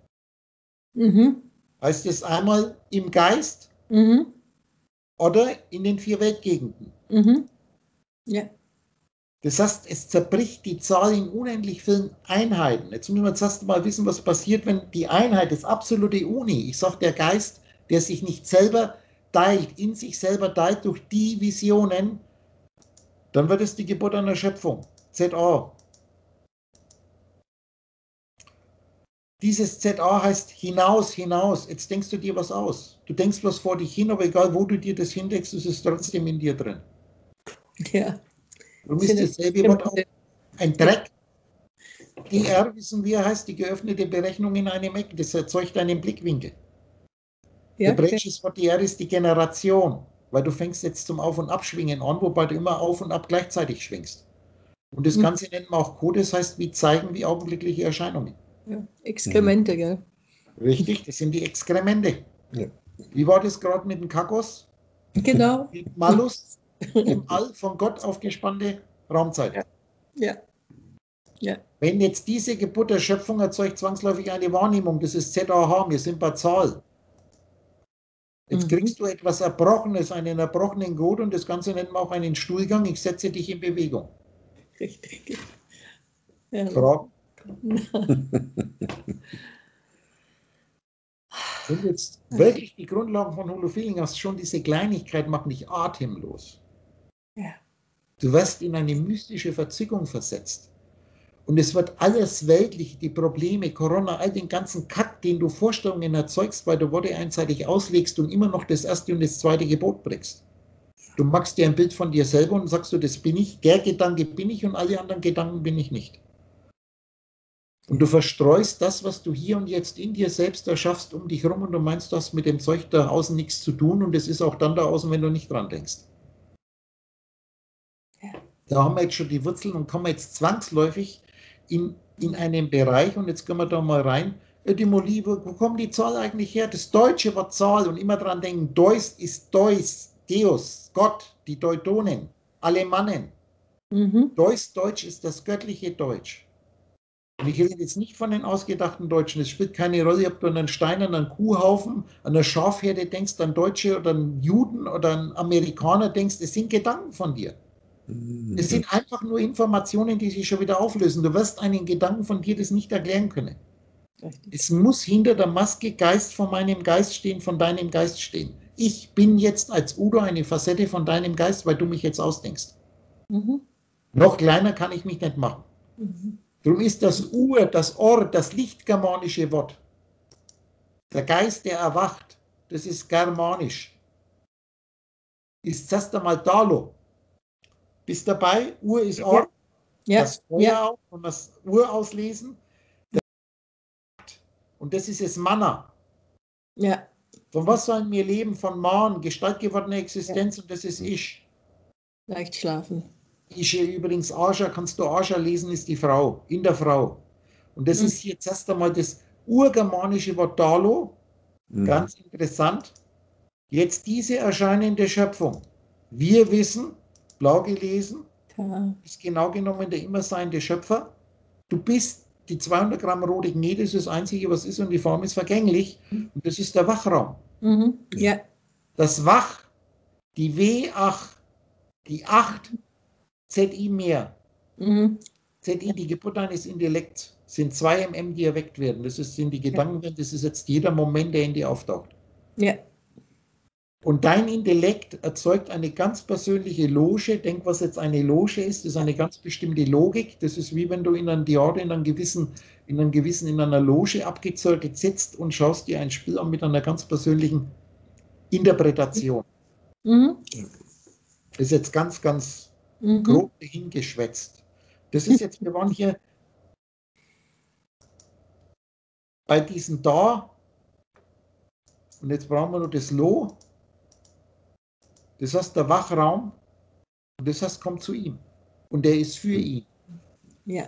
Heißt es einmal im Geist oder in den 4 Weltgegenden. Ja. Das heißt, es zerbricht die Zahl in unendlich vielen Einheiten. Jetzt müssen wir jetzt erst mal wissen, was passiert, wenn die Einheit, das absolute Uni, ich sage der Geist, der sich nicht selber teilt, in sich selber teilt durch die Visionen, dann wird es die Geburt einer Schöpfung. ZA. Dieses ZA heißt hinaus, hinaus. Jetzt denkst du dir was aus. Du denkst was vor dich hin, aber egal wo du dir das hindeckst, ist es trotzdem in dir drin. Ja. Du müsst dasselbe Wort auch. Ein Dreck. DR, wissen wir, heißt die geöffnete Berechnung in einem Eck. Das erzeugt einen Blickwinkel. Ja, Hebräisches Wort DR ist die Generation, weil du fängst jetzt zum Auf- und Abschwingen an, wobei du immer auf und ab gleichzeitig schwingst. Und das Ganze nennt man auch Code, das heißt, wie zeigen wie augenblickliche Erscheinungen. Ja, Exkremente, gell? Richtig, das sind die Exkremente. Ja. Wie war das gerade mit dem Kakos? Genau. Mit Malus, im All von Gott aufgespannte Raumzeit. Ja. Ja. Ja. Wenn jetzt diese Geburt der Schöpfung erzeugt zwangsläufig eine Wahrnehmung, das ist ZAH, wir sind bei Zahl. Jetzt kriegst du etwas Erbrochenes, einen erbrochenen Code und das Ganze nennt man auch einen Stuhlgang. Ich setze dich in Bewegung. Richtig. Ja. Fragen? Sind jetzt wirklich die Grundlagen von Holofeeling hast, schon diese Kleinigkeit macht mich atemlos. Ja. Du wirst in eine mystische Verzückung versetzt. Und es wird alles Weltliche, die Probleme, Corona, all den ganzen Kack, den du Vorstellungen erzeugst, weil du Worte einseitig auslegst und immer noch das erste und das zweite Gebot bringst. Du machst dir ein Bild von dir selber und sagst du, das bin ich, der Gedanke bin ich und alle anderen Gedanken bin ich nicht. Und du verstreust das, was du hier und jetzt in dir selbst erschaffst, um dich rum und du meinst, du hast mit dem Zeug da außen nichts zu tun und es ist auch dann da außen, wenn du nicht dran denkst. Ja. Da haben wir jetzt schon die Wurzeln und kommen jetzt zwangsläufig in einen Bereich und jetzt gehen wir da mal rein. Etymologie, wo kommt die Zahl eigentlich her? Das Deutsche Wort Zahl und immer dran denken, Deus ist Deus, Deus, Gott, die Teutonen, Alemannen. Deus, Deutsch ist das göttliche Deutsch. Und ich rede jetzt nicht von den ausgedachten Deutschen. Es spielt keine Rolle, ob du an einen Stein, an einen Kuhhaufen, an eine Schafherde denkst, an Deutsche oder an Juden oder an Amerikaner denkst. Es sind Gedanken von dir. Es sind einfach nur Informationen, die sich schon wieder auflösen. Du wirst einen Gedanken von dir das nicht erklären können. Richtig. Es muss hinter der Maske Geist von meinem Geist stehen, von deinem Geist stehen. Ich bin jetzt als Udo eine Facette von deinem Geist, weil du mich jetzt ausdenkst. Noch kleiner kann ich mich nicht machen. Darum ist das Ur, das Or, das lichtgermanische Wort. Der Geist, der erwacht, das ist germanisch. Ist zuerst einmal Dalo. Bist dabei? Ur ist Or. Ja. Das Feuer und das Ur auslesen. Und das ist es Manna. Ja. Von was sollen wir leben? Von Man, gestaltgewordene Existenz und das ist Ich. Leicht schlafen. Ich übrigens, Ascha, kannst du Ascha lesen, ist die Frau, in der Frau. Und das ist jetzt erst einmal das urgermanische Wort Dalo, ganz interessant. Jetzt diese erscheinende Schöpfung. Wir wissen, blau gelesen, ist genau genommen der immer seiende Schöpfer. Du bist die 200 Gramm rote Gnede, das ist das Einzige, was ist und die Form ist vergänglich. Und das ist der Wachraum. Ja. Das Wach, die W8, die 8, ZI mehr. ZI, die Geburt eines Intellekts, sind 2 MM, die erweckt werden. Das sind die Gedanken, das ist jetzt jeder Moment, der in dir auftaucht. Ja. Und dein Intellekt erzeugt eine ganz persönliche Loge. Denk, was jetzt eine Loge ist. Das ist eine ganz bestimmte Logik. Das ist wie wenn du in einer Diode, in einer Loge abgezirkelt sitzt und schaust dir ein Spiel an mit einer ganz persönlichen Interpretation. Das ist jetzt ganz, ganz grob hingeschwätzt. Das ist jetzt, wir waren hier bei diesem Da und jetzt brauchen wir nur das Lo. Das heißt, der Wachraum, und das heißt, kommt zu ihm. Und der ist für ihn. Ja.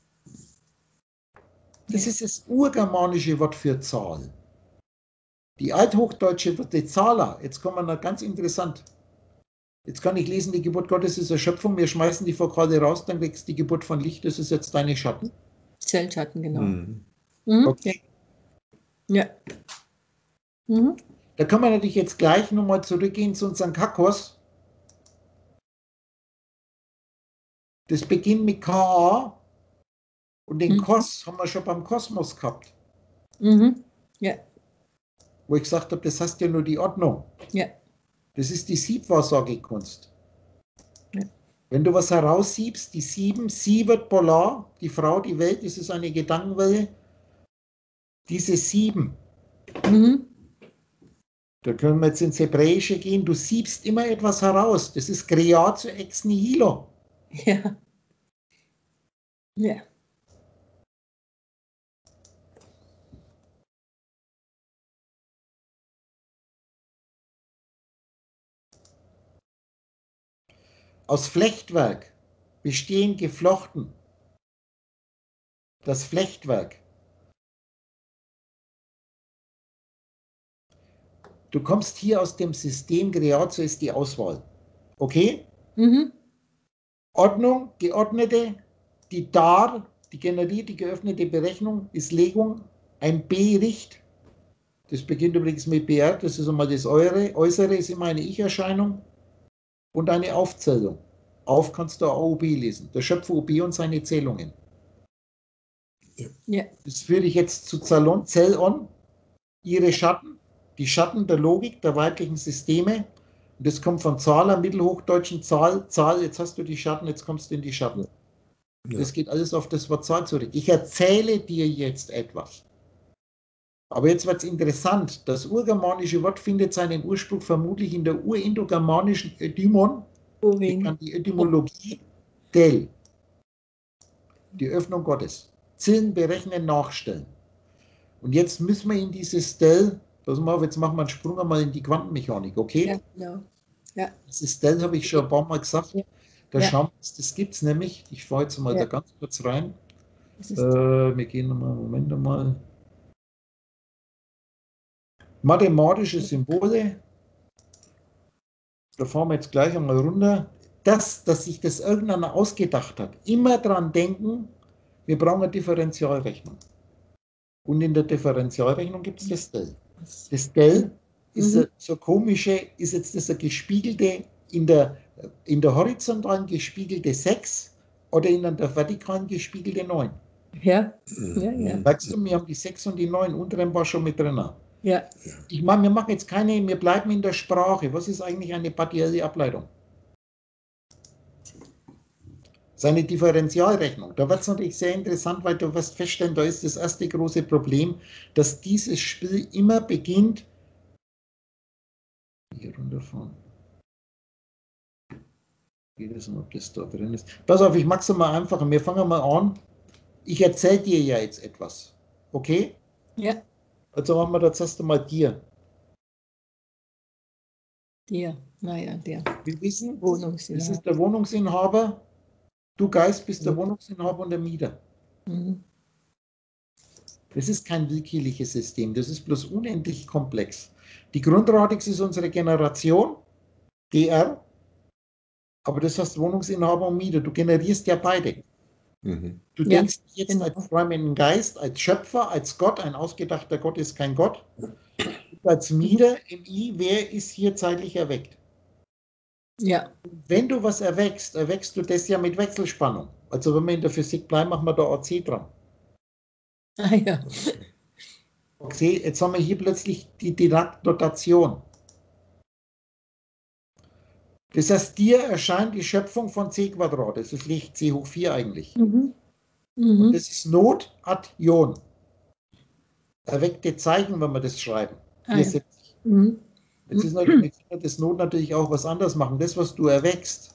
Das ist das urgermanische Wort für Zahl. Die althochdeutsche wird die Zahler. Jetzt kommen wir noch ganz interessant. Jetzt kann ich lesen, die Geburt Gottes ist Erschöpfung. Wir schmeißen die Vokale raus, dann wächst die Geburt von Licht. Das ist jetzt deine Schatten. Zellschatten, genau. Okay. Ja. Da kann man natürlich jetzt gleich nochmal zurückgehen zu unserem Kakos. Das beginnt mit KA und den Kos haben wir schon beim Kosmos gehabt. Ja. Wo ich gesagt habe, das heißt ja nur die Ordnung. Ja. Das ist die Siebwahrsagekunst. Ja. Wenn du was heraussiebst, die 7, sie wird polar, die Frau, die Welt, das ist eine Gedankenwelle. Diese 7, Mhm. da können wir jetzt ins Hebräische gehen, du siebst immer etwas heraus. Das ist creatio ex nihilo. Ja. Ja. Aus Flechtwerk bestehen geflochten. Das Flechtwerk. Du kommst hier aus dem System, creatio ist die Auswahl. Okay? Mhm. Ordnung, geordnete, die dar, die generierte, geöffnete Berechnung ist Legung, ein Bericht. Das beginnt übrigens mit BR, das ist einmal das Äußere, ist immer eine Ich-Erscheinung und eine Aufzählung. Auf kannst du AOB lesen, der Schöpfer OB und seine Zählungen. Ja. Das führe ich jetzt zu Zellon, ihre Schatten, die Schatten der Logik der weiblichen Systeme. Und das kommt von Zahler, mittelhochdeutschen Zahl, jetzt hast du die Schatten, jetzt kommst du in die Schatten. Ja. Das geht alles auf das Wort Zahl zurück. Ich erzähle dir jetzt etwas. Aber jetzt wird es interessant. Das urgermanische Wort findet seinen Ursprung vermutlich in der urindogermanischen Ödymon, die Etymologie del, die Öffnung Gottes. Zählen, berechnen, nachstellen. Und jetzt müssen wir in dieses Del, pass mal auf, jetzt machen wir einen Sprung einmal in die Quantenmechanik, okay? Ja, genau. Ja. Dieses Del habe ich schon ein paar Mal gesagt. Ja. Da Ja. schauen wir uns, das gibt es nämlich. Ich fahre jetzt mal Ja. da ganz kurz rein. Das ist Wir gehen nochmal, Moment mal. Mathematische Symbole. Da fahren wir jetzt gleich einmal runter. Dass sich das irgendeiner ausgedacht hat. Immer dran denken, wir brauchen eine Differentialrechnung. Und in der Differentialrechnung gibt es das Del. Das Del ist so komische, ist jetzt das eine gespiegelte, in der horizontalen gespiegelte 6 oder in der vertikalen gespiegelte 9. ja. Ja, ja. Sagst du, wir haben die 6 und die 9 unteren war schon mit drin. Ja. Ich meine, wir machen jetzt keine, wir bleiben in der Sprache. Was ist eigentlich eine partielle Ableitung? Seine Differentialrechnung. Da wird es natürlich sehr interessant, weil du wirst feststellen, da ist das erste große Problem, dass dieses Spiel immer beginnt. Hier runterfahren. Geht es ob das da drin ist. Pass auf, ich mache es mal einfacher. Wir fangen mal an. Ich erzähle dir ja jetzt etwas. Okay? Ja. Also machen wir das erste Mal dir. Der. Naja, der. Wir wissen, Wohnungsinhaber. das ist der Wohnungsinhaber. Du Geist bist der Wohnungsinhaber und der Mieter. Mhm. Das ist kein willkürliches System, das ist bloß unendlich komplex. Die Grundradix ist unsere Generation, GR, aber das heißt Wohnungsinhaber und Mieter. Du generierst ja beide. Mhm. Du denkst jetzt als träumenden Geist, als Schöpfer, als Gott. Ein ausgedachter Gott ist kein Gott. Und als Mieter im I, wer ist hier zeitlich erweckt? Ja. Wenn du was erweckst, erweckst du das ja mit Wechselspannung. Also wenn wir in der Physik bleiben, machen wir da AC dran. Ah ja. Okay, jetzt haben wir hier plötzlich die Dirac-Notation. Das heißt, dir erscheint die Schöpfung von c². Das ist Licht, c hoch 4 eigentlich. Mhm. Und Mhm. das ist Not ad Ion. Erweckte Zeichen, wenn wir das schreiben. Ah, ja. 74. Mhm. Jetzt ist natürlich, das Not natürlich auch was anderes machen. Das, was du erweckst,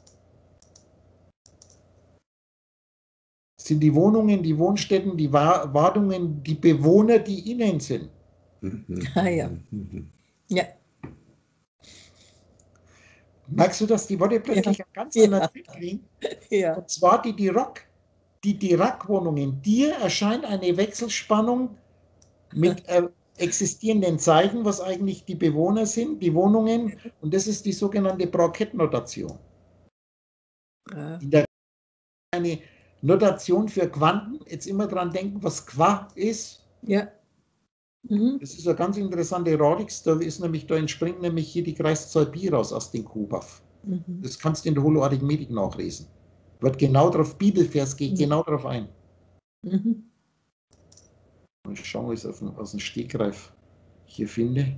sind die Wohnungen, die Wohnstätten, die Wartungen, die Bewohner, die innen sind. Ah ja. Ja. Merkst du, dass die Worte plötzlich einen ganz anderen Sinn kriegen? Ja. Und zwar die Dirac-Wohnungen. Dir erscheint eine Wechselspannung mit existierenden Zeichen, was eigentlich die Bewohner sind, die Wohnungen, und das ist die sogenannte Brauquet-Notation. Ja. In der eine Notation für Quanten, jetzt immer dran denken, was Qua ist. Ja. Mhm. Das ist eine ganz interessante Radix, da entspringt nämlich hier die Kreiszahl Pi raus aus dem QBAF. Mhm. Das kannst du in der Holoarithmetik nachlesen. Wird genau drauf, Bibelvers geht genau drauf ein. Mhm. Mal schauen, ob ich es aus dem Stegreif hier finde.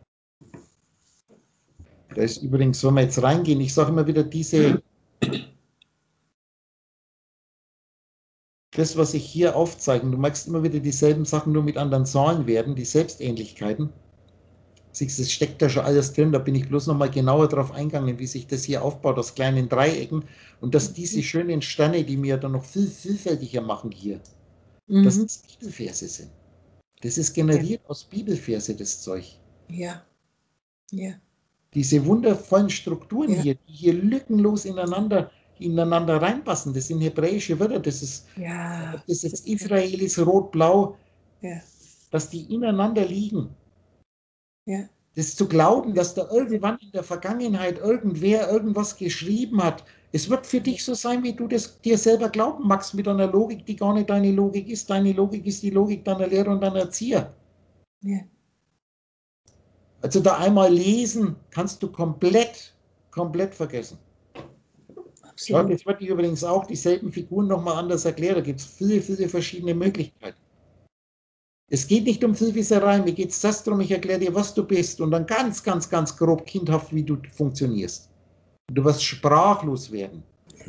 Da ist übrigens, wenn wir jetzt reingehen, ich sage immer wieder, das, was ich hier aufzeige. Du merkst immer wieder dieselben Sachen, nur mit anderen Zahlen werden, die Selbstähnlichkeiten. Siehst, es steckt da schon alles drin, da bin ich bloß nochmal genauer drauf eingegangen, wie sich das hier aufbaut aus kleinen Dreiecken und dass diese schönen Sterne, die mir dann noch viel vielfältiger machen hier, dass das Bibelverse sind. Das ist generiert aus Bibelverse, das Zeug. Ja. Ja. Diese wundervollen Strukturen hier, die hier lückenlos ineinander reinpassen, das sind hebräische Wörter, das ist, ob das jetzt Israel ist, rot-blau, dass die ineinander liegen. Ja. Das zu glauben, dass da irgendwann in der Vergangenheit irgendwer irgendwas geschrieben hat, es wird für dich so sein, wie du das dir selber glauben magst, mit einer Logik, die gar nicht deine Logik ist. Deine Logik ist die Logik deiner Lehrer und deiner Erzieher. Ja. Also da einmal lesen, kannst du komplett vergessen. Ja, das wird dir übrigens auch dieselben Figuren nochmal anders erklärt. Da gibt es viele verschiedene Möglichkeiten. Es geht nicht um Vielwisserei, mir geht es das darum, ich erkläre dir, was du bist und dann ganz grob kindhaft, wie du funktionierst. Du wirst sprachlos werden.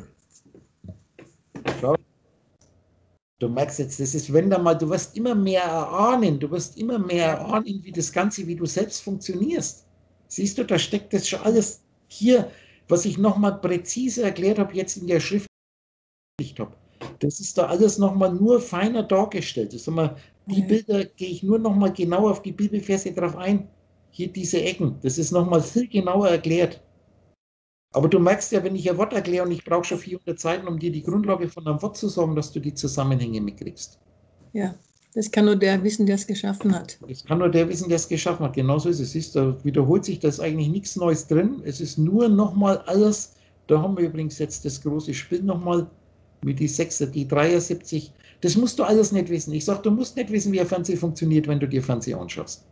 Schau. Du merkst jetzt, das ist, wenn da mal, du wirst immer mehr erahnen, wie das Ganze, wie du selbst funktionierst. Siehst du, da steckt das schon alles hier, was ich nochmal präzise erklärt habe, jetzt in der Schrift habe. Das ist da alles nochmal nur feiner dargestellt. Das mal, die Bilder gehe ich nur nochmal genau auf die Bibelverse drauf ein. Hier diese Ecken, das ist nochmal viel genauer erklärt. Aber du merkst ja, wenn ich ein Wort erkläre und ich brauche schon 400 Seiten, um dir die Grundlage von einem Wort zu sagen, dass du die Zusammenhänge mitkriegst. Ja, das kann nur der wissen, der es geschaffen hat. Das kann nur der wissen, der es geschaffen hat. Genauso ist es. Siehst, da wiederholt sich das eigentlich nichts Neues drin. Es ist nur nochmal alles. Da haben wir übrigens jetzt das große Spiel nochmal mit die 6er, die 73. Das musst du alles nicht wissen. Ich sage, du musst nicht wissen, wie ein Fernseher funktioniert, wenn du dir Fernseher anschaust.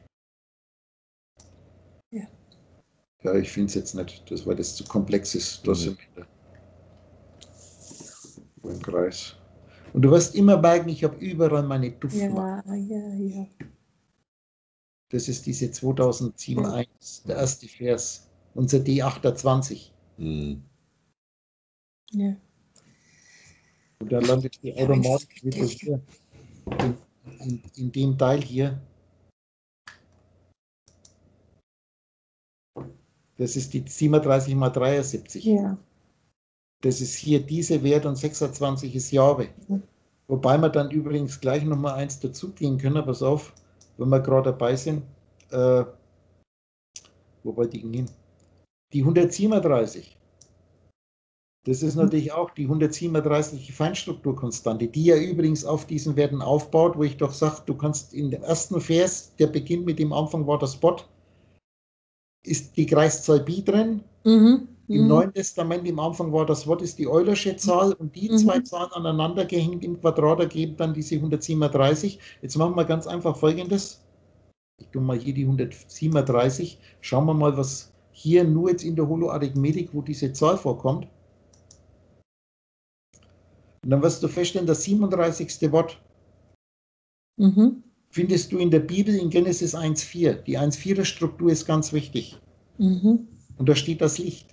Ja. Ja, ich finde es jetzt nicht, weil das zu komplex ist. Das im Kreis. Und du wirst immer merken, ich habe überall meine Duftmarken. Ja. Das ist diese 2007-1, der erste Vers, unser D28. Ja. Und da landet die automatisch wieder hier in dem Teil hier. Das ist die 37 mal 73. Ja. Das ist hier dieser Wert und 26 ist Jahwe. Wobei wir dann übrigens gleich nochmal eins dazugehen können. Pass auf, wenn wir gerade dabei sind. Wo wollte ich hin? Die 137. Das ist natürlich auch die 137 Feinstrukturkonstante, die ja übrigens auf diesen Werten aufbaut, wo ich doch sage, du kannst in dem ersten Vers, der beginnt mit dem Anfang war das Wort, ist die Kreiszahl Bi drin. Im Neuen Testament im Anfang war das Wort, ist die Eulersche Zahl und die zwei Zahlen aneinander gehängt im Quadrat ergeben dann diese 137. Jetzt machen wir ganz einfach Folgendes. Ich tue mal hier die 137. Schauen wir mal, was hier nur jetzt in der Holoarithmetik, wo diese Zahl vorkommt. Und dann wirst du feststellen, das 37. Wort findest du in der Bibel in Genesis 1,4. Die 1,4er Struktur ist ganz wichtig. Und da steht das Licht.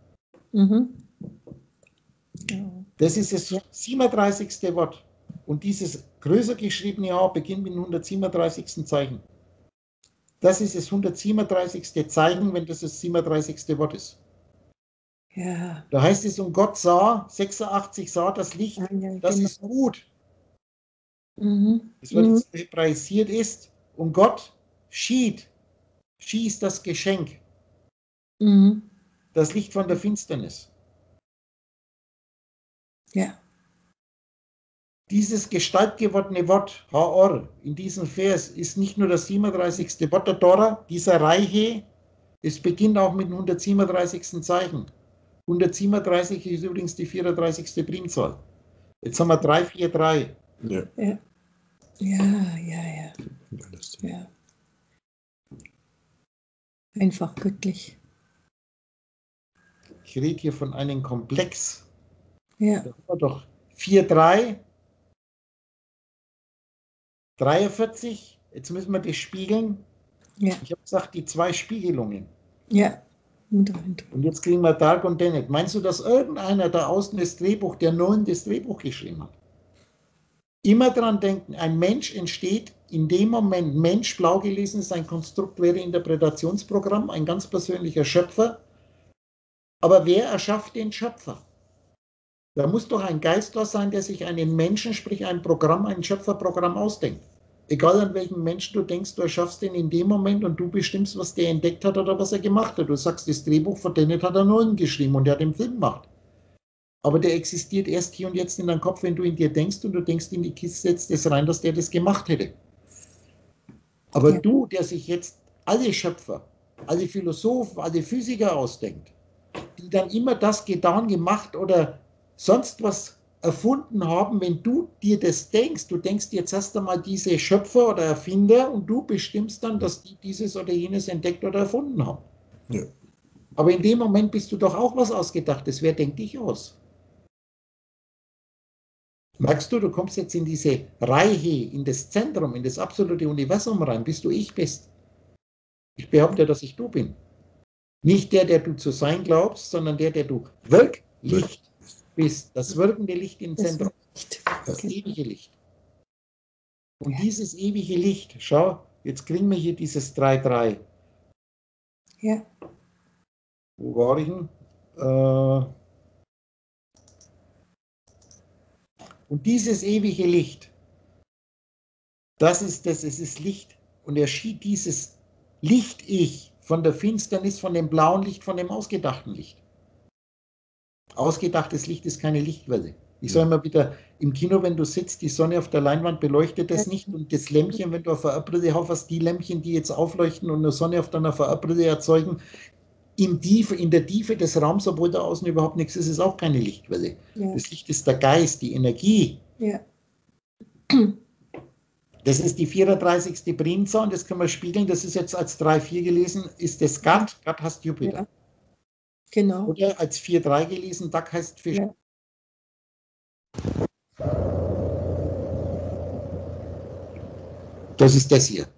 Das ist das 37. Wort. Und dieses größer geschriebene A beginnt mit dem 137. Zeichen. Das ist das 137. Zeichen, wenn das das 37. Wort ist. Ja. Da heißt es, und Gott sah, 86 sah das Licht, das ist gut. Das wird jetzt hebraisiert ist, und Gott schied. Schi ist das Geschenk. Das Licht von der Finsternis. Ja. Dieses gestaltgewordene Wort, Haor, in diesem Vers, ist nicht nur das 37. Wort der Tora, dieser Reiche, es beginnt auch mit dem 137. Zeichen. 137 ist übrigens die 34. Primzahl. Jetzt haben wir 343. Ja. Einfach göttlich. Ich rede hier von einem Komplex. Ja. Da haben wir doch 4,3, 43. Jetzt müssen wir das spiegeln. Ja. Ich habe gesagt, die zwei Spiegelungen. Ja. Und jetzt kriegen wir Dark und Dennett. Meinst du, dass irgendeiner da außen das Drehbuch, der Nullen das Drehbuch geschrieben hat? Immer dran denken, ein Mensch entsteht in dem Moment, Mensch, blau gelesen ist ein Konstrukt, wäre Interpretationsprogramm, ein ganz persönlicher Schöpfer. Aber wer erschafft den Schöpfer? Da muss doch ein Geist da sein, der sich einen Menschen, sprich ein Programm, ein Schöpferprogramm ausdenkt. Egal an welchen Menschen du denkst, du erschaffst den in dem Moment und du bestimmst, was der entdeckt hat oder was er gemacht hat. Du sagst, das Drehbuch von Tenet hat er Nullen geschrieben und er hat den Film gemacht. Aber der existiert erst hier und jetzt in deinem Kopf, wenn du in dir denkst und du denkst in die Kiste, setzt das rein, dass der das gemacht hätte. Aber du, der sich jetzt alle Schöpfer, alle Philosophen, alle Physiker ausdenkt, die dann immer das getan, gemacht oder sonst was erfunden haben, wenn du dir das denkst, du denkst jetzt erst einmal diese Schöpfer oder Erfinder und du bestimmst dann, dass die dieses oder jenes entdeckt oder erfunden haben. Ja. Aber in dem Moment bist du doch auch was Ausgedachtes. Wer denkt dich aus? Merkst du, du kommst jetzt in diese Reihe, in das Zentrum, in das absolute Universum rein, bis du ich bist. Ich behaupte, dass ich du bin. Nicht der du zu sein glaubst, sondern der du wirklich bist. Das wirkende Licht im Zentrum. Das ewige Licht. Und dieses ewige Licht, schau, jetzt kriegen wir hier dieses 3-3. Ja. Wo war ich denn? Und dieses ewige Licht, es ist Licht. Und er schied dieses Licht-Ich von der Finsternis, von dem blauen Licht, von dem ausgedachten Licht. Ausgedachtes Licht ist keine Lichtwelle. Ich sage immer wieder, im Kino, wenn du sitzt, die Sonne auf der Leinwand beleuchtet das nicht und das Lämpchen, wenn du auf der VR-Brille hast, die Lämpchen, die jetzt aufleuchten und eine Sonne auf deiner VR-Brille erzeugen, in der Tiefe des Raums, obwohl da außen überhaupt nichts ist, ist auch keine Lichtwelle. Ja. Das Licht ist der Geist, die Energie. Ja. Das ist die 34. Primzahl und das können wir spiegeln. Das ist jetzt als 3-4 gelesen, ist das Gat. Gat heißt Jupiter. Ja. Genau. Oder als 4-3 gelesen, Dak heißt Fisch. Ja. Das ist das hier.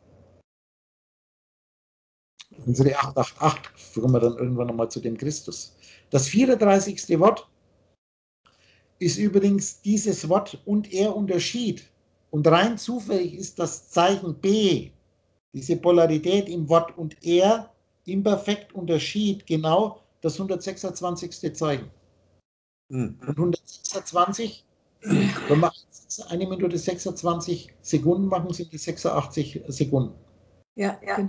Unsere 888, kommen wir dann irgendwann nochmal zu dem Christus. Das 34. Wort ist übrigens dieses Wort und er unterschied. Und rein zufällig ist das Zeichen B, diese Polarität im Wort und er, imperfekt unterschied, genau das 126. Zeichen. Und 126, wenn wir 1 Minute 26 Sekunden machen, sind die 86 Sekunden. Ja, ja.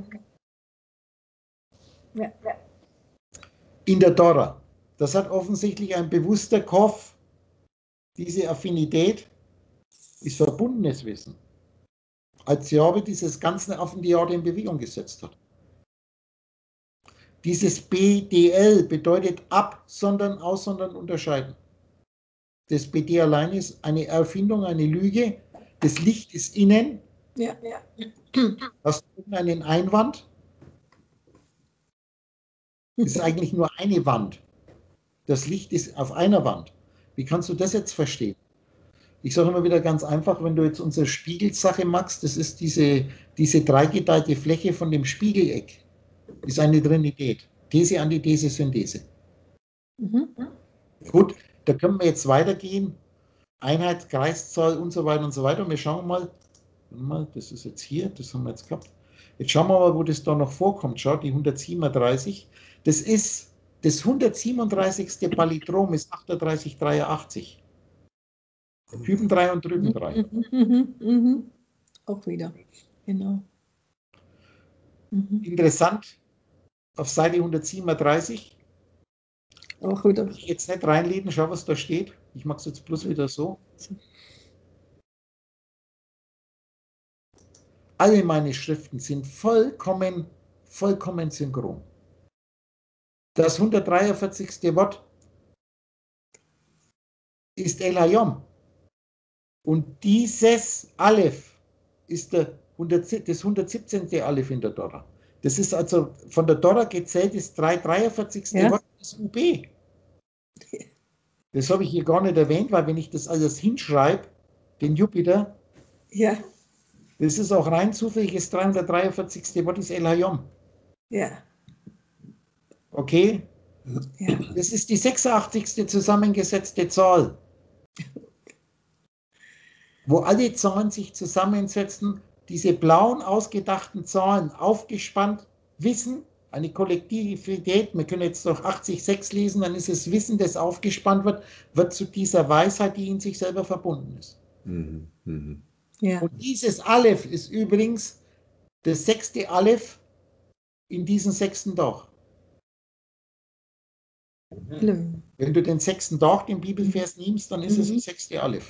Ja. In der Dora. Das hat offensichtlich ein bewusster Kopf. Diese Affinität ist verbundenes Wissen. Als Jahwe dieses ganze Affendiade in Bewegung gesetzt hat. Dieses BDL bedeutet absondern, aussondern, unterscheiden. Das BD allein ist eine Erfindung, eine Lüge. Das Licht ist innen. Ja, ja. Hast du einen Einwand? Ist eigentlich nur eine Wand. Das Licht ist auf einer Wand. Wie kannst du das jetzt verstehen? Ich sage immer wieder ganz einfach, wenn du jetzt unsere Spiegelsache magst, das ist diese dreigeteilte Fläche von dem Spiegeleck. Ist eine Trinität. These, Antithese, Synthese. Mhm. Gut, da können wir jetzt weitergehen. Einheit, Kreiszahl und so weiter und so weiter. Und wir schauen mal, das ist jetzt hier, das haben wir jetzt gehabt. Jetzt schauen wir mal, wo das da noch vorkommt. Schau, die 137. Das ist das 137. Palindrom ist 3883. Hüben 3 und drüben 3. Auch wieder, genau. Interessant, auf Seite 137. Auch wieder. Ich jetzt nicht reinlesen, schau, was da steht. Ich mache es jetzt bloß wieder so. Alle meine Schriften sind vollkommen synchron. Das 143. Wort ist El Hayom. Und dieses Aleph ist das 117. Aleph in der Dora. Das ist also von der Dora gezählt, das 343. Ja. Wort ist UB. Das habe ich hier gar nicht erwähnt, weil wenn ich das alles hinschreibe, den Jupiter, ja. Das ist auch rein zufällig, das 343. Wort ist El Hayom. Ja. Okay? Ja. Das ist die 86. zusammengesetzte Zahl. wo alle Zahlen sich zusammensetzen, diese blauen ausgedachten Zahlen aufgespannt, Wissen, eine Kollektivität, wir können jetzt noch 80,6 lesen, dann ist es Wissen, das aufgespannt wird zu dieser Weisheit, die in sich selber verbunden ist. Ja. Und dieses Aleph ist übrigens das 6. Aleph in diesem 6. Tag. Wenn du den 6. Tag, den Bibelvers nimmst, dann ist es das 6. Aleph.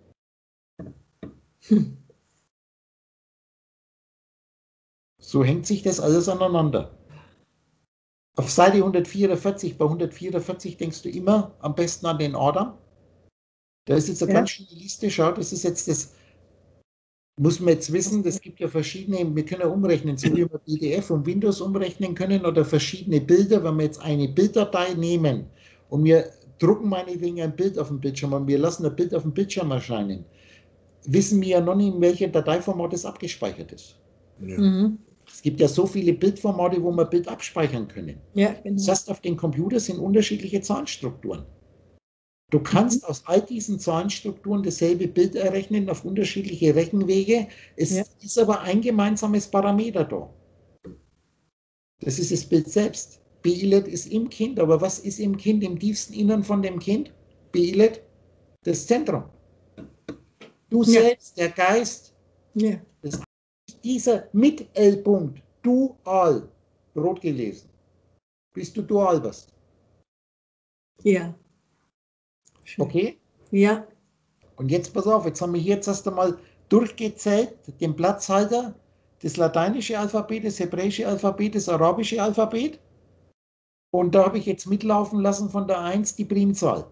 So hängt sich das alles aneinander. Auf Seite 144, bei 144 denkst du immer am besten an den Adam. Da ist jetzt eine ganz schöne Liste, schau, das ist jetzt das, muss man jetzt wissen, das gibt ja verschiedene, wir können ja umrechnen, so wie wir PDF und Windows umrechnen können oder verschiedene Bilder, wenn wir jetzt eine Bilddatei nehmen und wir drucken meinetwegen ein Bild auf dem Bildschirm und wir lassen ein Bild auf dem Bildschirm erscheinen, wissen wir ja noch nicht, in welchem Dateiformat es abgespeichert ist. Ja. Es gibt ja so viele Bildformate, wo wir Bild abspeichern können. Ja, genau. Das heißt, auf dem Computer sind unterschiedliche Zahlenstrukturen. Du kannst aus all diesen Zahlenstrukturen dasselbe Bild errechnen auf unterschiedliche Rechenwege. Es ist aber ein gemeinsames Parameter da. Das ist das Bild selbst. Be'ilet ist im Kind, aber was ist im Kind, im tiefsten Innern von dem Kind? Be'ilet, das Zentrum. Du selbst, der Geist, das, dieser Mittelpunkt, dual, rot gelesen. Bist du dual bist? Ja. Okay? Ja. Und jetzt pass auf, jetzt haben wir hier, jetzt hast du mal durchgezählt, den Platzhalter, das lateinische Alphabet, das hebräische Alphabet, das arabische Alphabet. Und da habe ich jetzt mitlaufen lassen von der 1 die Primzahl.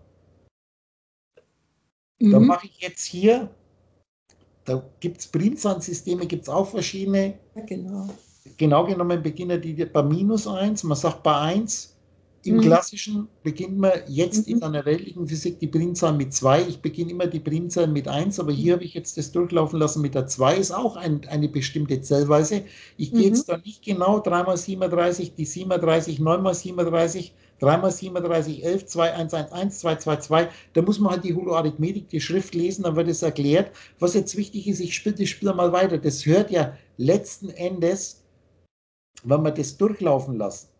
Da mache ich jetzt hier, da gibt es Primzahlensysteme, gibt es auch verschiedene. Ja, genau. Genau genommen beginnen die bei -1, man sagt bei 1. Im Klassischen beginnt man jetzt in einer weltlichen Physik die Primzahl mit 2. Ich beginne immer die Primzahl mit 1, aber hier habe ich jetzt das durchlaufen lassen mit der 2, ist auch eine bestimmte Zählweise. Ich gehe jetzt da nicht genau 3 mal 37, die 37, 9 mal 37, 3 mal 37, 11, 2, 1, 1, 1, 2, 2, 2. Da muss man halt die Holoarithmetik, die Schrift lesen, dann wird es erklärt. Was jetzt wichtig ist, ich spiele das Spiel mal weiter. Das hört ja letzten Endes, wenn wir das durchlaufen lassen,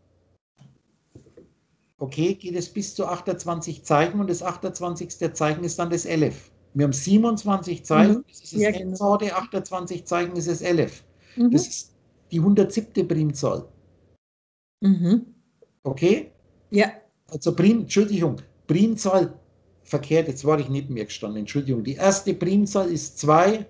okay, geht es bis zu 28 Zeichen und das 28. Zeichen ist dann das Elef. Wir haben 27 Zeichen, das ist das Endsorte, 28 Zeichen ist das Elef. Das ist die 107. Primzahl. Okay? Ja. Also Primzahl, verkehrt, jetzt war ich neben mir gestanden, Entschuldigung. Die erste Primzahl ist 2,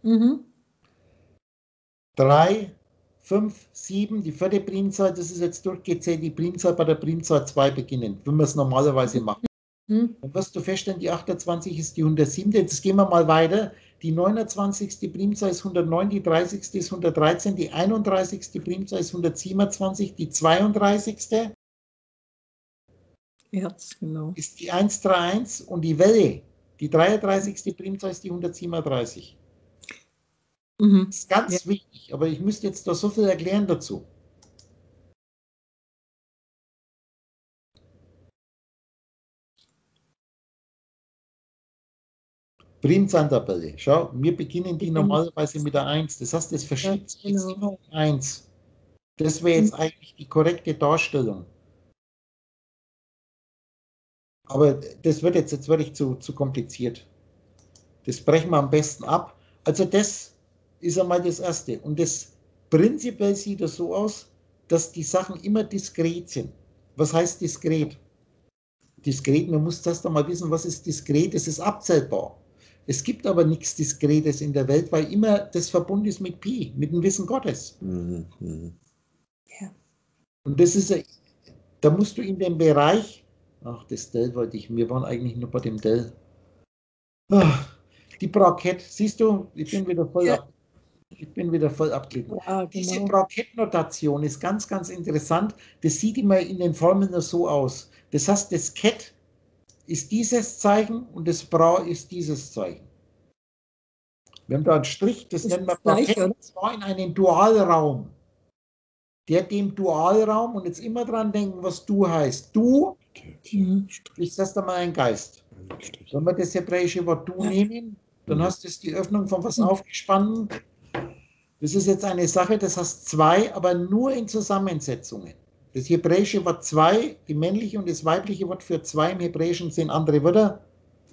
3, 5, 7, die 4. Primzahl, das ist jetzt durchgezählt, die Primzahl bei der Primzahl 2 beginnen, wenn wir es normalerweise machen. Dann wirst du feststellen, die 28 ist die 107. Jetzt gehen wir mal weiter. Die 29. Primzahl ist 109, die 30. ist 113, die 31. Primzahl ist 127, die 32. Genau. Ist die 131 und die Welle, die 33. Primzahl ist die 137. Das ist ganz wichtig, aber ich müsste jetzt da so viel erklären dazu. Primzahlentabelle. Schau, wir beginnen die normalerweise mit der 1. Das heißt, es verschiebt sich jetzt immer um 1. Das wäre jetzt eigentlich die korrekte Darstellung. Aber das wird jetzt wirklich zu kompliziert. Das brechen wir am besten ab. Also das ist einmal das Erste. Und das prinzipiell sieht es so aus, dass die Sachen immer diskret sind. Was heißt diskret? Diskret, man muss erst einmal wissen, was ist diskret? Es ist abzählbar. Es gibt aber nichts Diskretes in der Welt, weil immer das verbunden ist mit Pi, mit dem Wissen Gottes. Ja. Und das ist, da musst du in dem Bereich, ach, das Dell wollte ich, wir waren eigentlich nur bei dem Dell. Ach, die Brackett, siehst du, ich bin wieder voll abgelegt. Ja, genau. Diese Brackett-Notation ist ganz, ganz interessant. Das sieht immer in den Formeln nur so aus. Das heißt, das Ket ist dieses Zeichen und das Bra ist dieses Zeichen. Wir haben da einen Strich, das nennen wir Brackett, und zwar in einem Dualraum. Der dem Dualraum, und jetzt immer dran denken, was du heißt. Du ist erst einmal ein Geist. Wenn wir das hebräische Wort du nehmen, Dann hast du jetzt die Öffnung von was aufgespannen. Das ist jetzt eine Sache, das hast zwei, aber nur in Zusammensetzungen. Das hebräische Wort zwei, die männliche und das weibliche Wort für zwei im Hebräischen sind andere Wörter.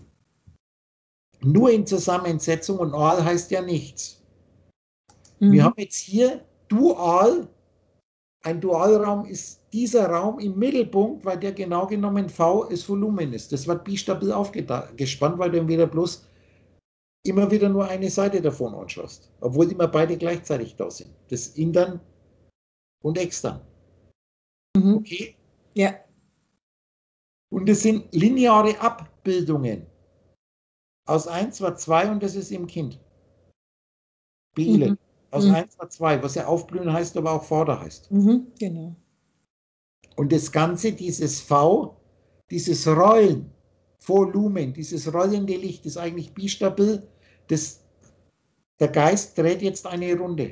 Nur in Zusammensetzung und Al heißt ja nichts. Wir haben jetzt hier Dual. Ein Dualraum ist dieser Raum im Mittelpunkt, weil der genau genommen V das Volumen ist. Das wird bistabil aufgespannt, weil du dann wieder bloß immer wieder nur eine Seite davon anschaust. Obwohl immer beide gleichzeitig da sind. Das intern und extern. Okay? Ja. Und es sind lineare Abbildungen. Aus 1 war 2 und das ist im Kind. Biele. Aus 1 war 2, was ja aufblühen heißt, aber auch Vorder heißt. Genau. Und das Ganze, dieses V, dieses Rollen, Volumen, dieses rollende Licht, ist eigentlich bistabil. Der Geist dreht jetzt eine Runde.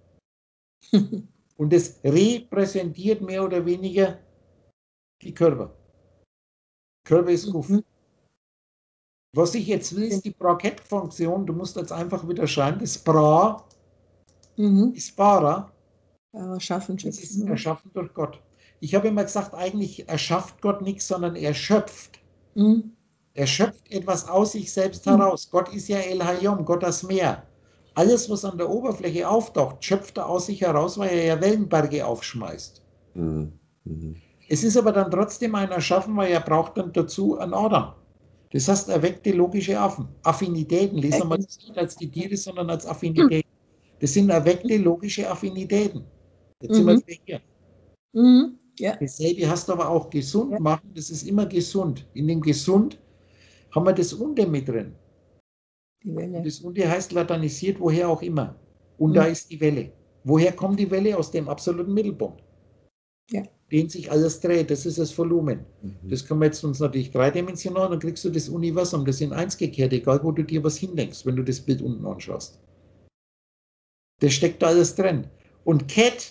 Und es repräsentiert mehr oder weniger die Körper. Körper ist Kuf. Was ich jetzt will, ist die Bra-Ket-Funktion. Du musst jetzt einfach wieder schreiben, das Bra ist Bara. Erschaffen, das ist erschaffen durch Gott. Ich habe immer gesagt, eigentlich erschafft Gott nichts, sondern er schöpft. Er schöpft etwas aus sich selbst heraus. Gott ist ja El Hayom, Gott das Meer. Alles, was an der Oberfläche auftaucht, schöpft er aus sich heraus, weil er ja Wellenberge aufschmeißt. Es ist aber dann trotzdem ein Erschaffen, weil er braucht dann dazu einen Adam. Das heißt, erweckte logische Affinitäten. Lesen wir das nicht als die Tiere, sondern als Affinitäten. Das sind erweckte logische Affinitäten. Jetzt sind wir wieder hier. Ja. Dasselbe hast du aber auch gesund machen. Das ist immer gesund. In dem Gesund haben wir das Unter mit drin. Die Welle. Und das Unter heißt latinisiert, woher auch immer. Und da ist die Welle. Woher kommt die Welle? Aus dem absoluten Mittelpunkt. Ja. Den sich alles dreht, das ist das Volumen. Das können wir jetzt uns natürlich dreidimensional, dann kriegst du das Universum, das in eins gekehrt, egal wo du dir was hindenkst, wenn du das Bild unten anschaust. Das steckt da alles drin. Und Ket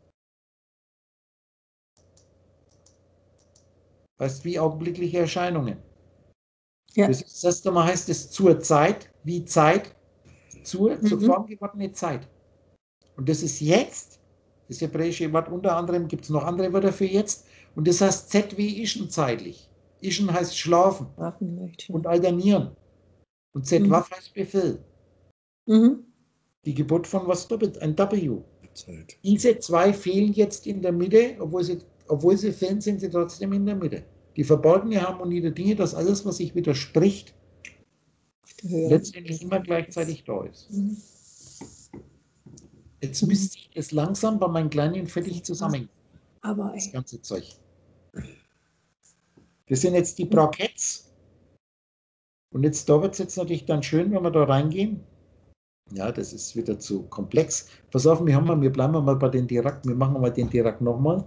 heißt wie augenblickliche Erscheinungen. Ja. Das erste Mal heißt es zur Zeit, wie Zeit, zur Form gewordene Zeit. Und das ist jetzt. Das hebräische Wort unter anderem, gibt es noch andere Wörter für jetzt. Und das heißt Z wie Ischen zeitlich. Ischen heißt schlafen und alternieren. Und Z Waf heißt Befehl. Die Geburt von was doppelt? Ein W. Zeit. Diese zwei fehlen jetzt in der Mitte, obwohl sie fehlen, sind sie trotzdem in der Mitte. Die verborgene Harmonie der Dinge, dass alles, was sich widerspricht, letztendlich immer gleichzeitig da ist. Jetzt müsste ich es langsam bei meinen Kleinen fertig zusammen. Aber das ganze Zeug. Das sind jetzt die Bra-Kets. Und jetzt da wird es jetzt natürlich dann schön, wenn wir da reingehen. Ja, das ist wieder zu komplex. Pass auf, wir bleiben mal bei den Dirac. Wir machen mal den Dirac nochmal.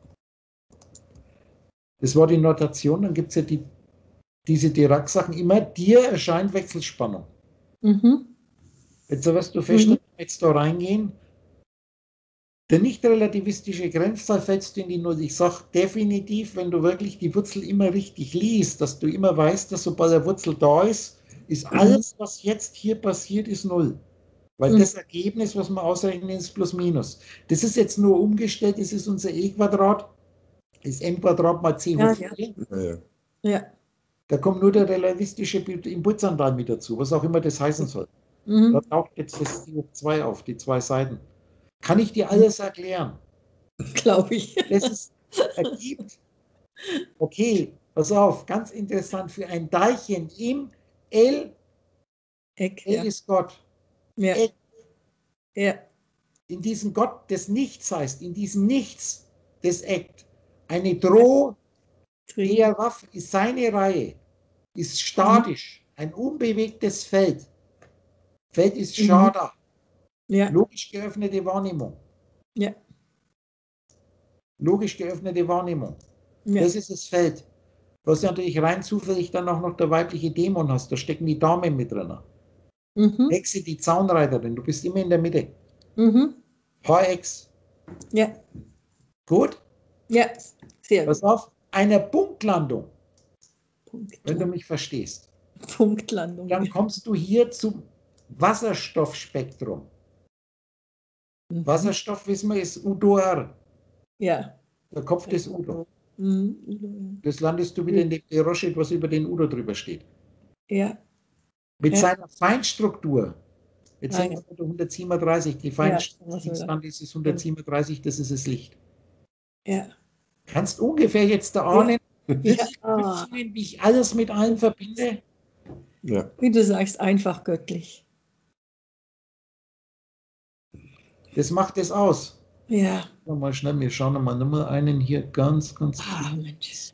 Das war die Notation. Dann gibt es ja diese Dirac-Sachen immer. Dir erscheint Wechselspannung. Jetzt wirst du feststellen, jetzt da reingehen. Der nicht-relativistische Grenzzahl fällst du in die Null. Ich sage definitiv, wenn du wirklich die Wurzel immer richtig liest, dass du immer weißt, dass sobald der Wurzel da ist, ist alles, was jetzt hier passiert, ist Null. Weil das Ergebnis, was wir ausrechnen, ist plus minus. Das ist jetzt nur umgestellt, das ist unser E-Quadrat, ist m² mal c hoch 4. Ja. Da kommt nur der relativistische Impulsanteil mit dazu, was auch immer das heißen soll. Da taucht jetzt das CO2 auf, die zwei Seiten. Kann ich dir alles erklären? Glaube ich. Das ergibt, okay, pass auf, ganz interessant, für ein Teilchen im L, Eck, L ist Gott. Ja. Eck. Ja. In diesem Gott des Nichts heißt, in diesem Nichts des Eckt. Eine Droh, der Waff ist seine Reihe, ist statisch, ein unbewegtes Feld. Feld ist Schada. Ja. Logisch geöffnete Wahrnehmung. Ja. Logisch geöffnete Wahrnehmung. Ja. Das ist das Feld. Was natürlich rein zufällig dann auch noch der weibliche Dämon hast. Da stecken die Damen mit drin. Hexe, die Zaunreiterin. Du bist immer in der Mitte. HX. Ja. Gut? Ja. Sehr Pass gut. auf. Eine Punktlandung. Wenn du mich verstehst. Punktlandung. Dann kommst du hier zum Wasserstoffspektrum. Wasserstoff, wissen wir, ist U2R. Ja. Der Kopf des Udo. Mhm. Das landest du wieder in dem Geroschet, was über den Udo drüber steht. Ja. Mit seiner Feinstruktur. Jetzt sind wir bei der 137. Die Feinstruktur ist 137, das ist das Licht. Ja. Kannst ungefähr jetzt erahnen, wie ich alles mit allem verbinde? Ja. Wie du sagst, einfach göttlich. Das macht es aus. Ja. Mal schnell, wir schauen mal Nummer einen hier ganz Mensch.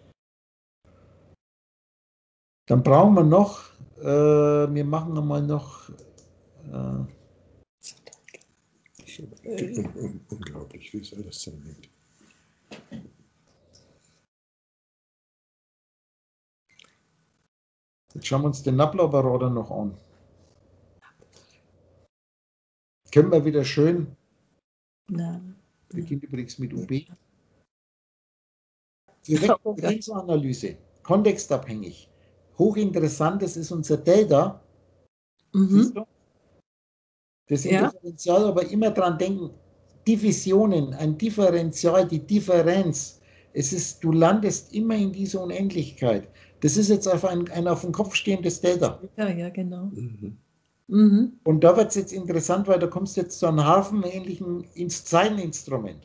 Dann brauchen wir noch, wir machen mal noch. Unglaublich, wie es alles zusammenhängt. Jetzt schauen wir uns den Nappler-Operator noch an. Können wir wieder schön. Beginnt übrigens mit UB. Direkte Grenzanalyse, kontextabhängig. Hochinteressant, das ist unser Delta. Siehst du? Das Differential, aber immer dran denken, Divisionen, ein Differential, die Differenz. Du landest immer in dieser Unendlichkeit. Das ist jetzt auf ein auf dem Kopf stehendes Delta. Ja, genau. Und da wird es jetzt interessant, weil da kommst du jetzt zu einem harfenähnlichen Zeicheninstrument.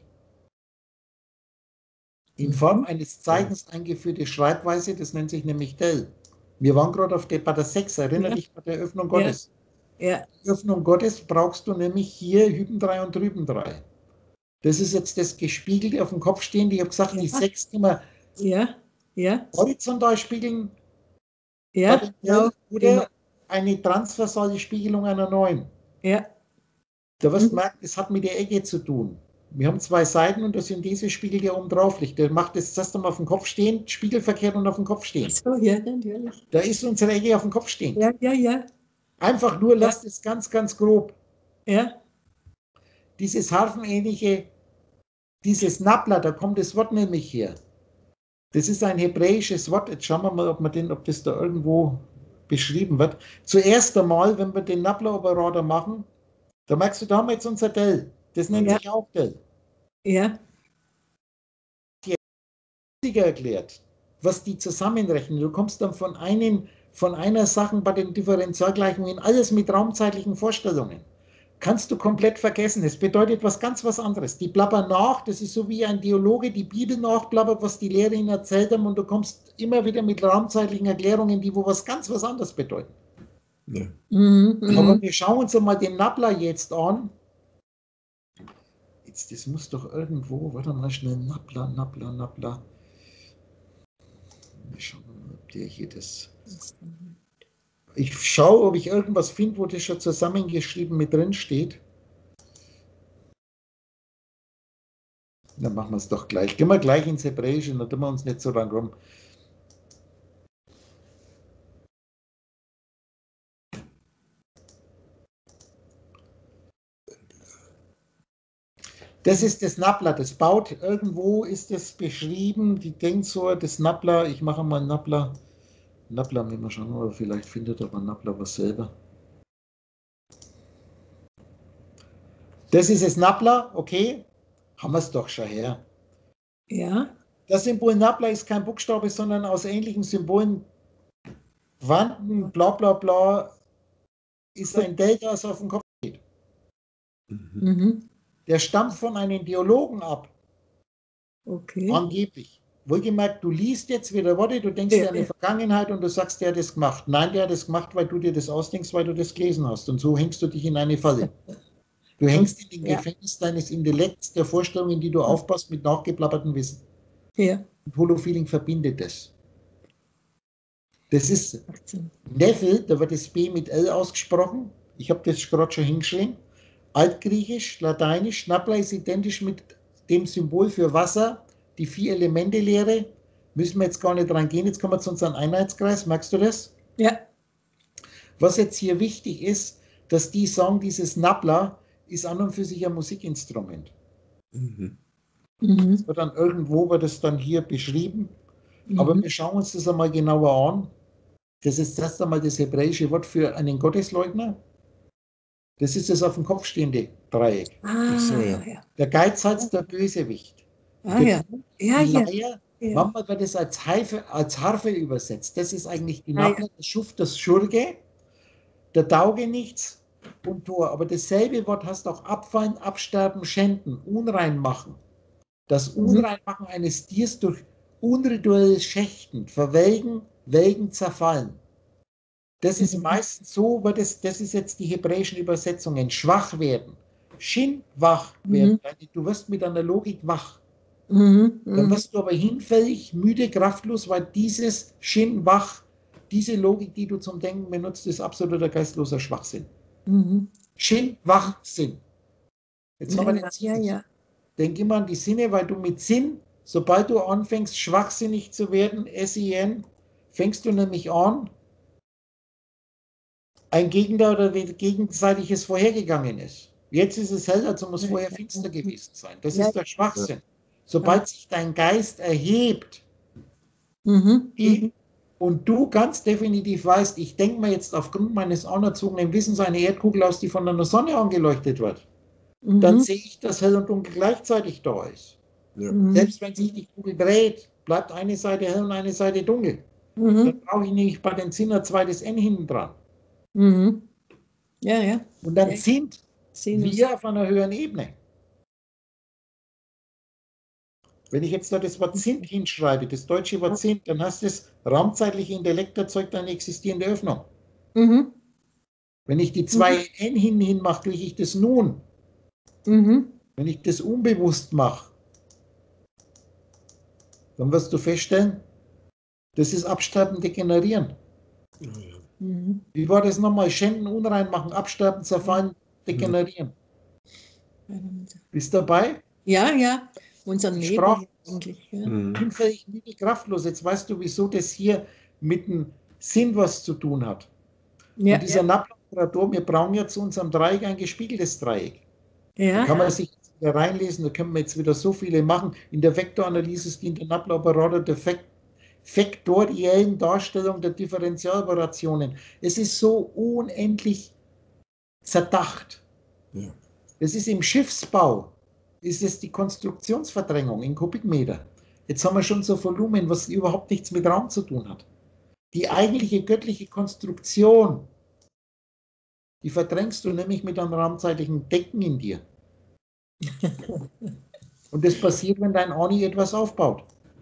In Form eines Zeichens eingeführte Schreibweise, das nennt sich nämlich Del. Wir waren gerade bei der 6, erinnere dich bei der Öffnung Gottes. Ja. Die Öffnung Gottes brauchst du nämlich hier hüben 3 und drüben 3. Das ist jetzt das Gespiegelte auf dem Kopf stehende. Ich habe gesagt, die 6 immer horizontal spiegeln oder eine transversale Spiegelung einer 9. Ja. Da wirst du merken, das hat mit der Ecke zu tun. Wir haben 2 Seiten und das sind diese Spiegel, die oben drauf liegt. Der macht das erst einmal auf dem Kopf stehen, spiegelverkehrt und auf dem Kopf stehen. So, ja, natürlich. Da ist unsere Ecke auf dem Kopf stehen. Ja. Einfach nur lasst es ganz grob. Ja. Dieses harfenähnliche, dieses Nappler, da kommt das Wort nämlich her. Das ist ein hebräisches Wort. Jetzt schauen wir mal, ob das da irgendwo beschrieben wird. Zuerst einmal, wenn wir den Nappler-Operator machen, da merkst du, da haben wir jetzt unser Del. Das nennt sich auch Del. Ja. Die erklärt, was die zusammenrechnen. Du kommst dann von einer Sache bei den Differentialgleichungen alles mit raumzeitlichen Vorstellungen. Kannst du komplett vergessen. Es bedeutet was anderes. Die blabbern nach, das ist so wie ein Theologe die Bibel nachblabbert, was die Lehrer ihnen erzählt haben, und du kommst immer wieder mit raumzeitlichen Erklärungen, die wo was anderes bedeuten. Ja. Aber wir schauen uns mal den Nappler jetzt an. Das muss doch irgendwo, warte mal schnell, Nappler. Ich schaue mal, ob der hier das. Ich schaue, ob ich irgendwas finde, wo das schon zusammengeschrieben mit drin steht. Dann machen wir es doch gleich. Gehen wir gleich ins Hebräische, dann tun wir uns nicht so lang rum. Das ist das Nappler, das baut, irgendwo ist das beschrieben, die denkt so, das Nappler, ich mache mal Nappler, müssen wir schauen, oder vielleicht findet aber Nappler was selber. Das ist das Nappler, okay, haben wir es doch schon her. Ja. Das Symbol Nappler ist kein Buchstabe, sondern aus ähnlichen Symbolen, Wanden, bla bla bla, ist ein Delta, das auf dem Kopf steht. Der stammt von einem Theologen ab. Okay. Angeblich. Wohlgemerkt, du liest jetzt wieder Worte, du denkst dir an die Vergangenheit und du sagst, der hat das gemacht. Nein, der hat das gemacht, weil du dir das ausdenkst, weil du das gelesen hast. Und so hängst du dich in eine Falle. Du hängst in den Gefängnis deines Intellekts, der Vorstellungen, die du aufpasst, mit nachgeplappertem Wissen. Ja. Und Holofeeling verbindet das. Das ist Neffel, da wird das B mit L ausgesprochen. Ich habe das gerade schon hingeschrieben. Altgriechisch, Lateinisch, Nappler ist identisch mit dem Symbol für Wasser, die 4-Elemente-Lehre. Müssen wir jetzt gar nicht dran gehen. Jetzt kommen wir zu unserem Einheitskreis. Merkst du das? Ja. Was jetzt hier wichtig ist, dass die sagen, dieses Nappler ist an und für sich ein Musikinstrument. Das wird dann irgendwo, wird das dann hier beschrieben. Aber wir schauen uns das einmal genauer an. Das ist erst einmal das hebräische Wort für einen Gottesleugner. Das ist das auf dem Kopf stehende Dreieck. So, ja. Der Geizhals, der Bösewicht. Ja. Die Leier, manchmal wird es als Harfe übersetzt. Das ist eigentlich die Nappler, der Schuft, das Schurge, der Taugenichts und Tor. Aber dasselbe Wort hast auch abfallen, absterben, schänden, unrein machen. Das Unreinmachen eines Tiers durch unrituelles Schächten, verwelken, welken, zerfallen. Das ist meistens so, weil das ist jetzt die hebräischen Übersetzungen. Schwach werden, wach werden. Du wirst mit einer Logik wach. Dann wirst du aber hinfällig, müde, kraftlos, weil dieses wach, diese Logik, die du zum Denken benutzt, ist absoluter geistloser Schwachsinn. Wach, Sinn. Jetzt haben wir den Sinn. Denk immer an die Sinne, weil du mit Sinn, sobald du anfängst, schwachsinnig zu werden, SIN, fängst du nämlich an, ein Gegner oder gegenseitiges vorhergegangen ist. Jetzt ist es hell, also muss vorher finster gewesen sein. Das ist der Schwachsinn. Sobald sich dein Geist erhebt und du ganz definitiv weißt, ich denke mir jetzt aufgrund meines anerzogenen Wissens eine Erdkugel aus, die von einer Sonne angeleuchtet wird, dann sehe ich, dass hell und dunkel gleichzeitig da ist. Ja. Selbst wenn sich die Kugel dreht, bleibt eine Seite hell und eine Seite dunkel. Dann brauche ich nämlich bei den Sinnen ein zweites N hinten dran. Ja. Und dann sind wir auf einer höheren Ebene. Wenn ich jetzt da das Wort sind hinschreibe, das deutsche Wort sind, dann heißt es, raumzeitliche Intellekt erzeugt eine existierende Öffnung. Wenn ich die zwei N hin mache, kriege ich das nun. Wenn ich das unbewusst mache, dann wirst du feststellen, das ist Absterben, Degenerieren. Wie war das nochmal? Schänden, unrein machen, absterben, zerfallen, degenerieren. Bist du dabei? Ja. Unser Leben eigentlich. Hinfällig, kraftlos. Jetzt weißt du, wieso das hier mit dem Sinn was zu tun hat. Und dieser Nappler-Operator, wir brauchen ja zu unserem Dreieck ein gespiegeltes Dreieck. Da kann man sich wieder reinlesen, da können wir jetzt wieder so viele machen. In der Vektoranalyse dient der Nappler-Operator der vektoriellen Darstellung der Differentialoperationen. Es ist so unendlich zerdacht. Es ist im Schiffsbau, ist es die Konstruktionsverdrängung in Kubikmeter. Jetzt haben wir schon so Volumen, was überhaupt nichts mit Raum zu tun hat. Die eigentliche göttliche Konstruktion, die verdrängst du nämlich mit einem raumzeitlichen Decken in dir. Und das passiert, wenn dein Ani etwas aufbaut.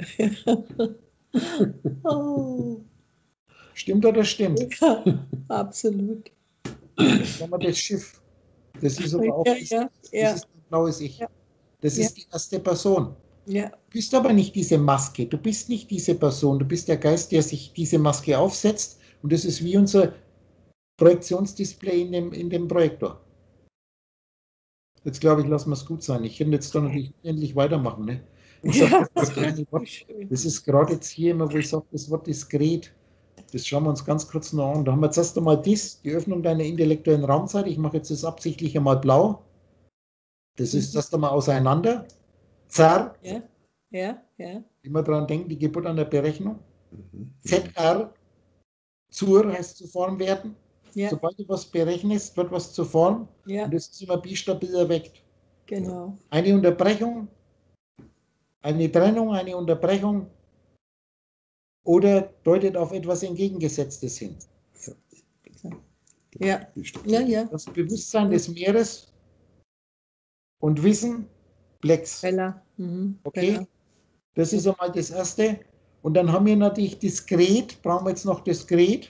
Stimmt oder stimmt? Ja, absolut. Jetzt haben wir das Schiff. Das ist aber auch das ist ein blaues Ich. Das ist die erste Person. Du bist aber nicht diese Maske. Du bist nicht diese Person. Du bist der Geist, der sich diese Maske aufsetzt. Und das ist wie unser Projektionsdisplay in dem Projektor. Jetzt glaube ich, lassen wir es gut sein. Ich kann jetzt da natürlich endlich weitermachen. Ne? Ich sag, das ist gerade jetzt hier immer, wo ich sage, das Wort diskret. Das schauen wir uns ganz kurz noch an. Da haben wir jetzt erst einmal die Öffnung deiner intellektuellen Raumzeit. Ich mache jetzt das absichtlich einmal blau. Das ist erst einmal auseinander. Zar. Ja. Immer dran denken, die Geburt an der Berechnung. ZR. Zur heißt zu Form werden. Sobald du was berechnest, wird was zur Form. Und das ist immer bistabil erweckt. Genau. Eine Unterbrechung, eine Trennung, eine Unterbrechung oder deutet auf etwas Entgegengesetztes hin. Ja. Das Bewusstsein des Meeres und Wissen, Plex. Okay? Das ist einmal das Erste. Und dann haben wir natürlich diskret, brauchen wir jetzt noch diskret.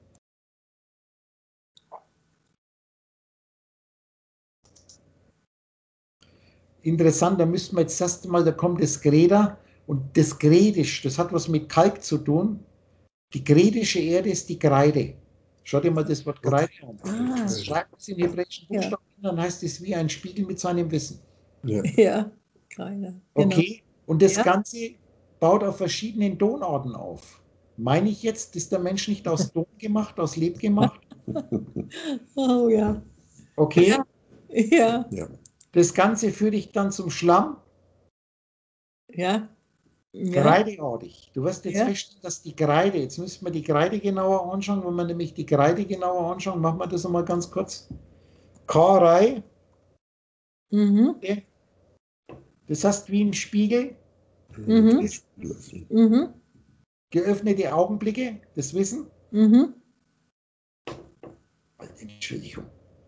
Interessant, da müssten wir jetzt erst einmal, da kommt das Greda und das Gredisch, das hat was mit Kalk zu tun. Die gredische Erde ist die Kreide. Schau dir mal das Wort Kreide an. Das schreibt es in hebräischen Buchstaben, dann heißt es wie ein Spiegel mit seinem Wissen. Ja, Kreide. Okay, und das Ganze baut auf verschiedenen Tonarten auf. Meine ich jetzt, ist der Mensch nicht aus Ton gemacht, aus Leb gemacht? Oh ja. Okay? Ja. Das Ganze führt dich dann zum Schlamm. Ja. Ja. Kreideartig. Du wirst jetzt Ja. feststellen, dass die Kreide, jetzt müssen wir die Kreide genauer anschauen. Wenn wir nämlich die Kreide genauer anschauen, machen wir das einmal ganz kurz. K-Reihe, Mhm. das heißt wie im Spiegel, Mhm. Mhm. geöffnete Augenblicke, das Wissen. Mhm. Entschuldigung.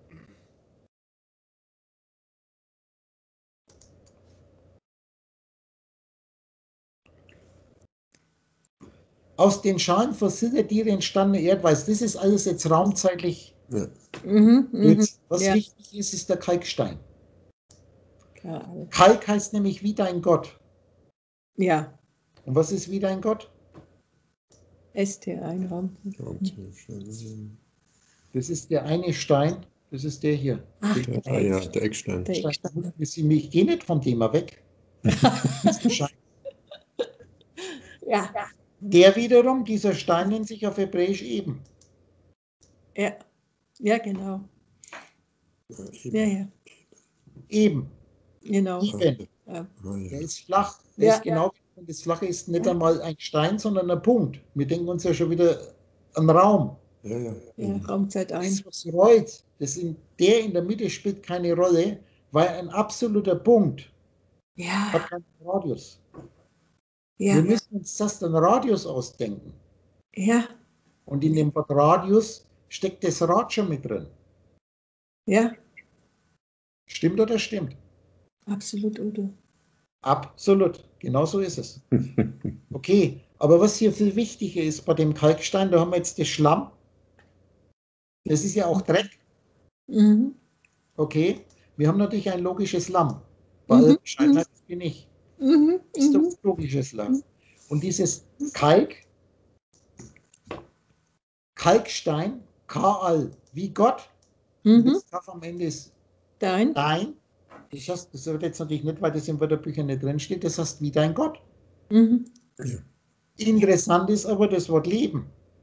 Aus den Schalen fossiler Tiere entstandener Erdweiß, das ist alles jetzt raumzeitlich. Ja. Mhm. Mhm. Jetzt, was Ja. wichtig ist, ist der Kalkstein. Klar. Kalk heißt nämlich wie dein Gott. Ja. Und was ist wie dein Gott? ST-Einraum. Das ist der eine Stein, das ist der hier. Ach, Ja, der ja, Eckstein. der Eckstein. Der Eckstein. Ich gehe nicht vom Thema weg. Ja. Der wiederum, dieser Stein nennt sich auf Hebräisch eben. Ja. Ja, genau. Ja, ja. Eben. Genau. Eben. Ja. Der ist flach. Der Ja. ist genau, und das Flache ist nicht einmal ein Stein, sondern ein Punkt. Wir denken uns ja schon wieder an Raum. Ja, ja. Ja, Raumzeit ein. Das, was rollt, der in der Mitte spielt keine Rolle, weil ein absoluter Punkt Ja. hat keinen Radius. Ja. Wir müssen uns das einen Radius ausdenken. Ja. Und in dem Wort Radius steckt das Rad schon mit drin. Ja. Stimmt oder stimmt? Absolut, Udo. Absolut. Genau so ist es. Okay, aber was hier viel wichtiger ist bei dem Kalkstein, da haben wir jetzt das Schlamm. Das ist ja auch Dreck. Mhm. Okay, wir haben natürlich ein logisches Lamm. Bei Mhm. aller Bescheidenheit ist wir nicht. Mhm. Das ist Mhm. ein logisches Lamm. Und dieses Kalkstein, Kal, wie Gott, und Mhm. das Kaf am Ende ist Dein. dein. Das wird jetzt natürlich nicht, weil das in Wörterbüchern nicht drin steht, das heißt wie dein Gott. Mhm. Ja. Interessant ist aber das Wort Leben.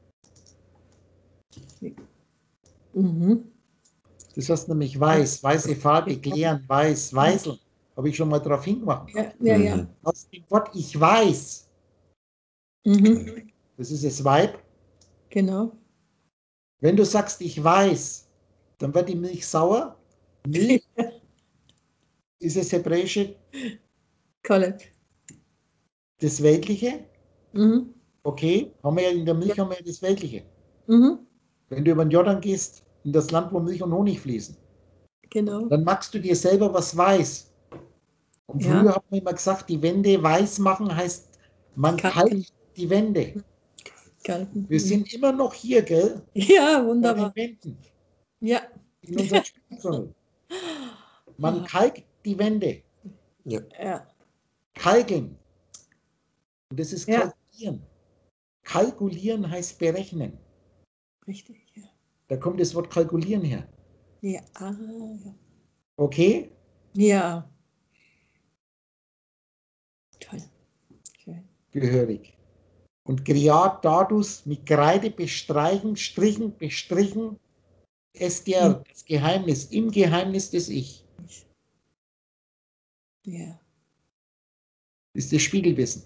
Mhm. Das heißt nämlich weiß, weiße Farbe, klären, weiß, weißeln. Habe ich schon mal darauf hingemacht. Ja, ja, ja. Aus dem Wort ich weiß, Mhm. das ist das Weib. Genau. Wenn du sagst ich weiß, dann wird die Milch sauer. Milch ist das Hebräische, Kaleb. das Weltliche. Mhm. Okay, haben wir ja in der Milch haben wir ja das Weltliche. Mhm. Wenn du über den Jordan gehst, in das Land, wo Milch und Honig fließen, Genau. dann machst du dir selber was weiß. Und Ja. früher hat man immer gesagt, die Wände weiß machen heißt, man Kalken. kalkt die Wände. Kalken. Wir sind immer noch hier, gell? Ja, Bei wunderbar. den Wänden, Ja. in unserem Spieltunnel. Man kalkt die Wände. Ja. Ja. Kalken. Und das ist Ja. kalkulieren. Kalkulieren heißt berechnen. Richtig. Ja. Da kommt das Wort kalkulieren her. Ja. Ah, Okay? ja. Toll. Schön. Gehörig. Und Kriat dadus mit Kreide bestreichen, Strichen, bestrichen, es der, das Geheimnis, im Geheimnis des Ich, Ja. ist das Spiegelwissen.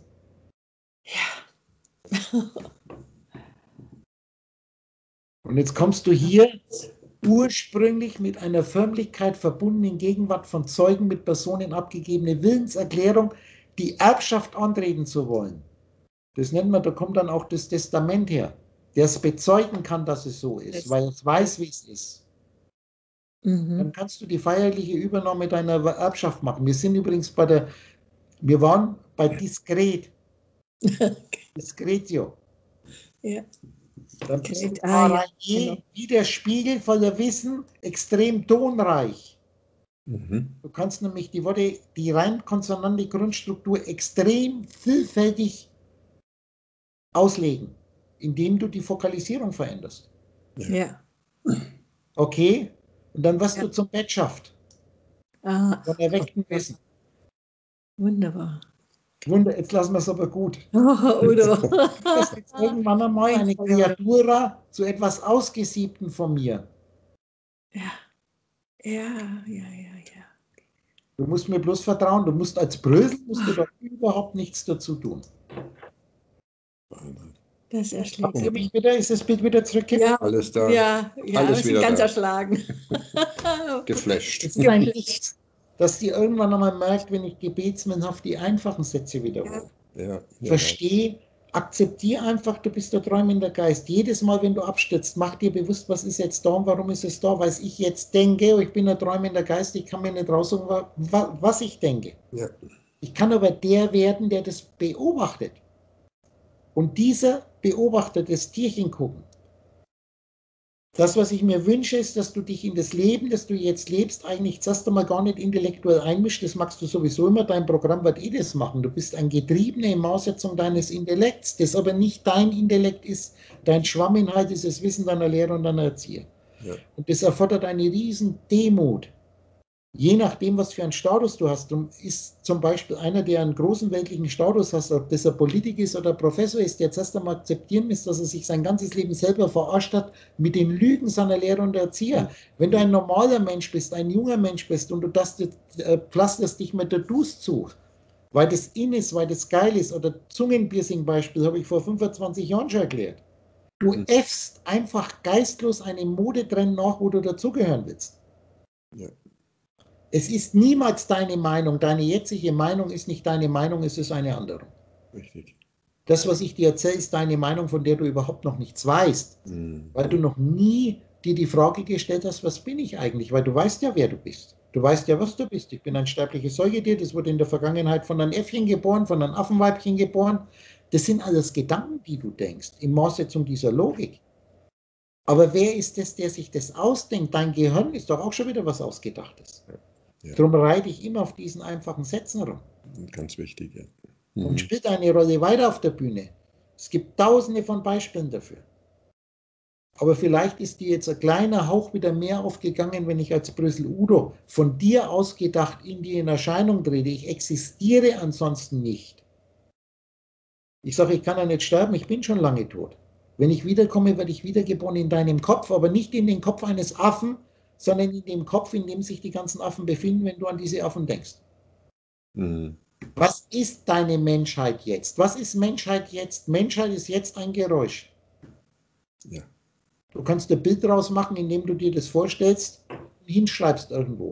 Ja. Und jetzt kommst du hier ursprünglich mit einer Förmlichkeit verbundenen Gegenwart von Zeugen mit Personen abgegebene Willenserklärung, die Erbschaft antreten zu wollen. Das nennt man, da kommt dann auch das Testament her, der es bezeugen kann, dass es so ist, weil es weiß, wie es ist. Mhm. Dann kannst du die feierliche Übernahme deiner Erbschaft machen. Wir waren bei Diskret, Diskretio. Ja. Dann bist du Ja, genau. wie der Spiegel voller Wissen, extrem tonreich. Mhm. Du kannst nämlich die Worte, die rein konsonante Grundstruktur extrem vielfältig auslegen, indem du die Fokalisierung veränderst. Ja. Okay? Und dann wirst Ja. du zum Bettschaft Ah, von erwecktem Wissen. wunderbar. Jetzt lassen wir es aber gut. Oh, Udo. Das ist jetzt irgendwann einmal eine Kreatura zu etwas Ausgesiebten von mir. Ja. Ja, ja, ja, ja. Du musst mir bloß vertrauen, du musst als Brösel da überhaupt nichts dazu tun. Das erschlägt Habt ihr mich wieder? Ist das Bild wieder zurück? Ja, alles da. Ja, Alles wir sind wieder ganz da. erschlagen. Geflasht. Es ist ein Licht, dass die irgendwann einmal merkt, wenn ich gebetsmannhaft die einfachen Sätze wiederhole. Ja, Versteh, akzeptiere einfach, du bist der träumende Geist. Jedes Mal, wenn du abstürzt, mach dir bewusst, was ist jetzt da und warum ist es da, weil ich jetzt denke, oh, ich bin ein träumender Geist, ich kann mir nicht raussuchen, was ich denke. Ja. Ich kann aber der werden, der das beobachtet. Und dieser Beobachter, das Tierchen gucken. Das, was ich mir wünsche, ist, dass du dich in das Leben, das du jetzt lebst, eigentlich zuerst einmal gar nicht intellektuell einmischst. Das magst du sowieso immer, dein Programm wird das machen. Du bist ein Getriebener in Aussetzung deines Intellekts, das aber nicht dein Intellekt ist. Dein Schwamminhalt ist das Wissen deiner Lehrer und deiner Erzieher. Ja. Und das erfordert eine riesen Demut. Je nachdem, was für einen Status du hast, du ist zum Beispiel einer, der einen großen weltlichen Status hat, ob das ein Politiker ist oder ein Professor ist, der jetzt erst einmal akzeptieren muss, dass er sich sein ganzes Leben selber verarscht hat mit den Lügen seiner Lehrer und Erzieher. Wenn du ein normaler Mensch bist, ein junger Mensch bist und du pflasterst dich mit der Tattoos zu, weil das in ist, weil das geil ist, oder Zungenpiercing-Beispiel, habe ich vor 25 Jahren schon erklärt. Du äffst einfach geistlos einem Modetrend nach, wo du dazugehören willst. Ja. Es ist niemals deine Meinung. Deine jetzige Meinung ist nicht deine Meinung, es ist eine andere. Richtig. Das, was ich dir erzähle, ist deine Meinung, von der du überhaupt noch nichts weißt. Weil du noch nie dir die Frage gestellt hast, was bin ich eigentlich? Weil du weißt ja, wer du bist. Du weißt ja, was du bist. Ich bin ein sterbliches Säugetier, das wurde in der Vergangenheit von einem Äffchen geboren, von einem Affenweibchen geboren. Das sind alles Gedanken, die du denkst, in Maßsetzung dieser Logik. Aber wer ist es, der sich das ausdenkt? Dein Gehirn ist doch auch schon wieder was Ausgedachtes. Ja. Darum reite ich immer auf diesen einfachen Sätzen rum. Ganz wichtig, ja. Und spielt eine Rolle weiter auf der Bühne. Es gibt tausende von Beispielen dafür. Aber vielleicht ist dir jetzt ein kleiner Hauch wieder mehr aufgegangen, wenn ich als Brüssel Udo von dir ausgedacht in dir in Erscheinung trete. Ich existiere ansonsten nicht. Ich sage, ich kann ja nicht sterben, ich bin schon lange tot. Wenn ich wiederkomme, werde ich wiedergeboren in deinem Kopf, aber nicht in den Kopf eines Affen, sondern in dem Kopf, in dem sich die ganzen Affen befinden, wenn du an diese Affen denkst. Was ist deine Menschheit jetzt? Was ist Menschheit jetzt? Menschheit ist jetzt ein Geräusch. Ja. Du kannst ein Bild draus machen, indem du dir das vorstellst und hinschreibst irgendwo.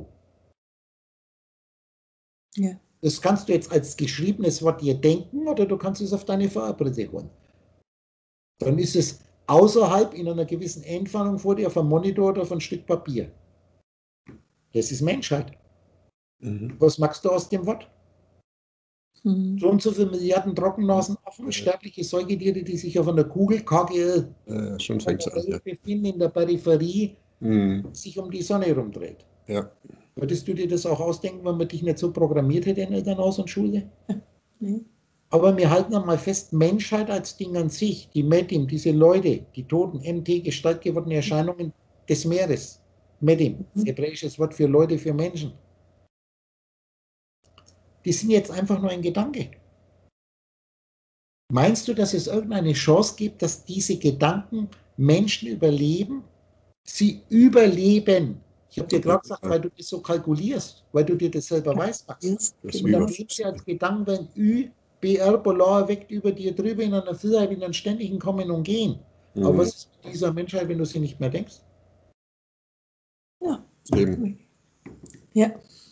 Ja. Das kannst du jetzt als geschriebenes Wort dir denken oder du kannst es auf deine VR-Brille holen. Dann ist es außerhalb in einer gewissen Entfernung vor dir auf einem Monitor oder auf ein Stück Papier. Das ist Menschheit. Was machst du aus dem Wort? So und so viele Milliarden Trockennasenaffen, sterbliche Säugetiere, die sich auf einer Kugel, KGL, schon fängt's an, ja. befinden in der Peripherie, sich um die Sonne herumdreht. Ja. Würdest du dir das auch ausdenken, wenn man dich nicht so programmiert hätte in Elternhaus und Schule? Nee. Aber wir halten einmal fest, Menschheit als Ding an sich, die Medim, diese Leute, die toten, MT, Gestalt gewordene Erscheinungen des Meeres. Medim, hebräisches Wort für Leute, für Menschen. Die sind jetzt einfach nur ein Gedanke. Meinst du, dass es irgendeine Chance gibt, dass diese Gedanken Menschen überleben? Sie überleben. Ich habe dir gerade gesagt, weil du das so kalkulierst, weil du dir das selber weißt, Max. Und dann lebst du als Gedanken, wenn BR Polar weckt über dir drüber in einer Vielheit, in einem ständigen Kommen und Gehen. Aber was ist mit dieser Menschheit, wenn du sie nicht mehr denkst? Ja. Eben. Ja.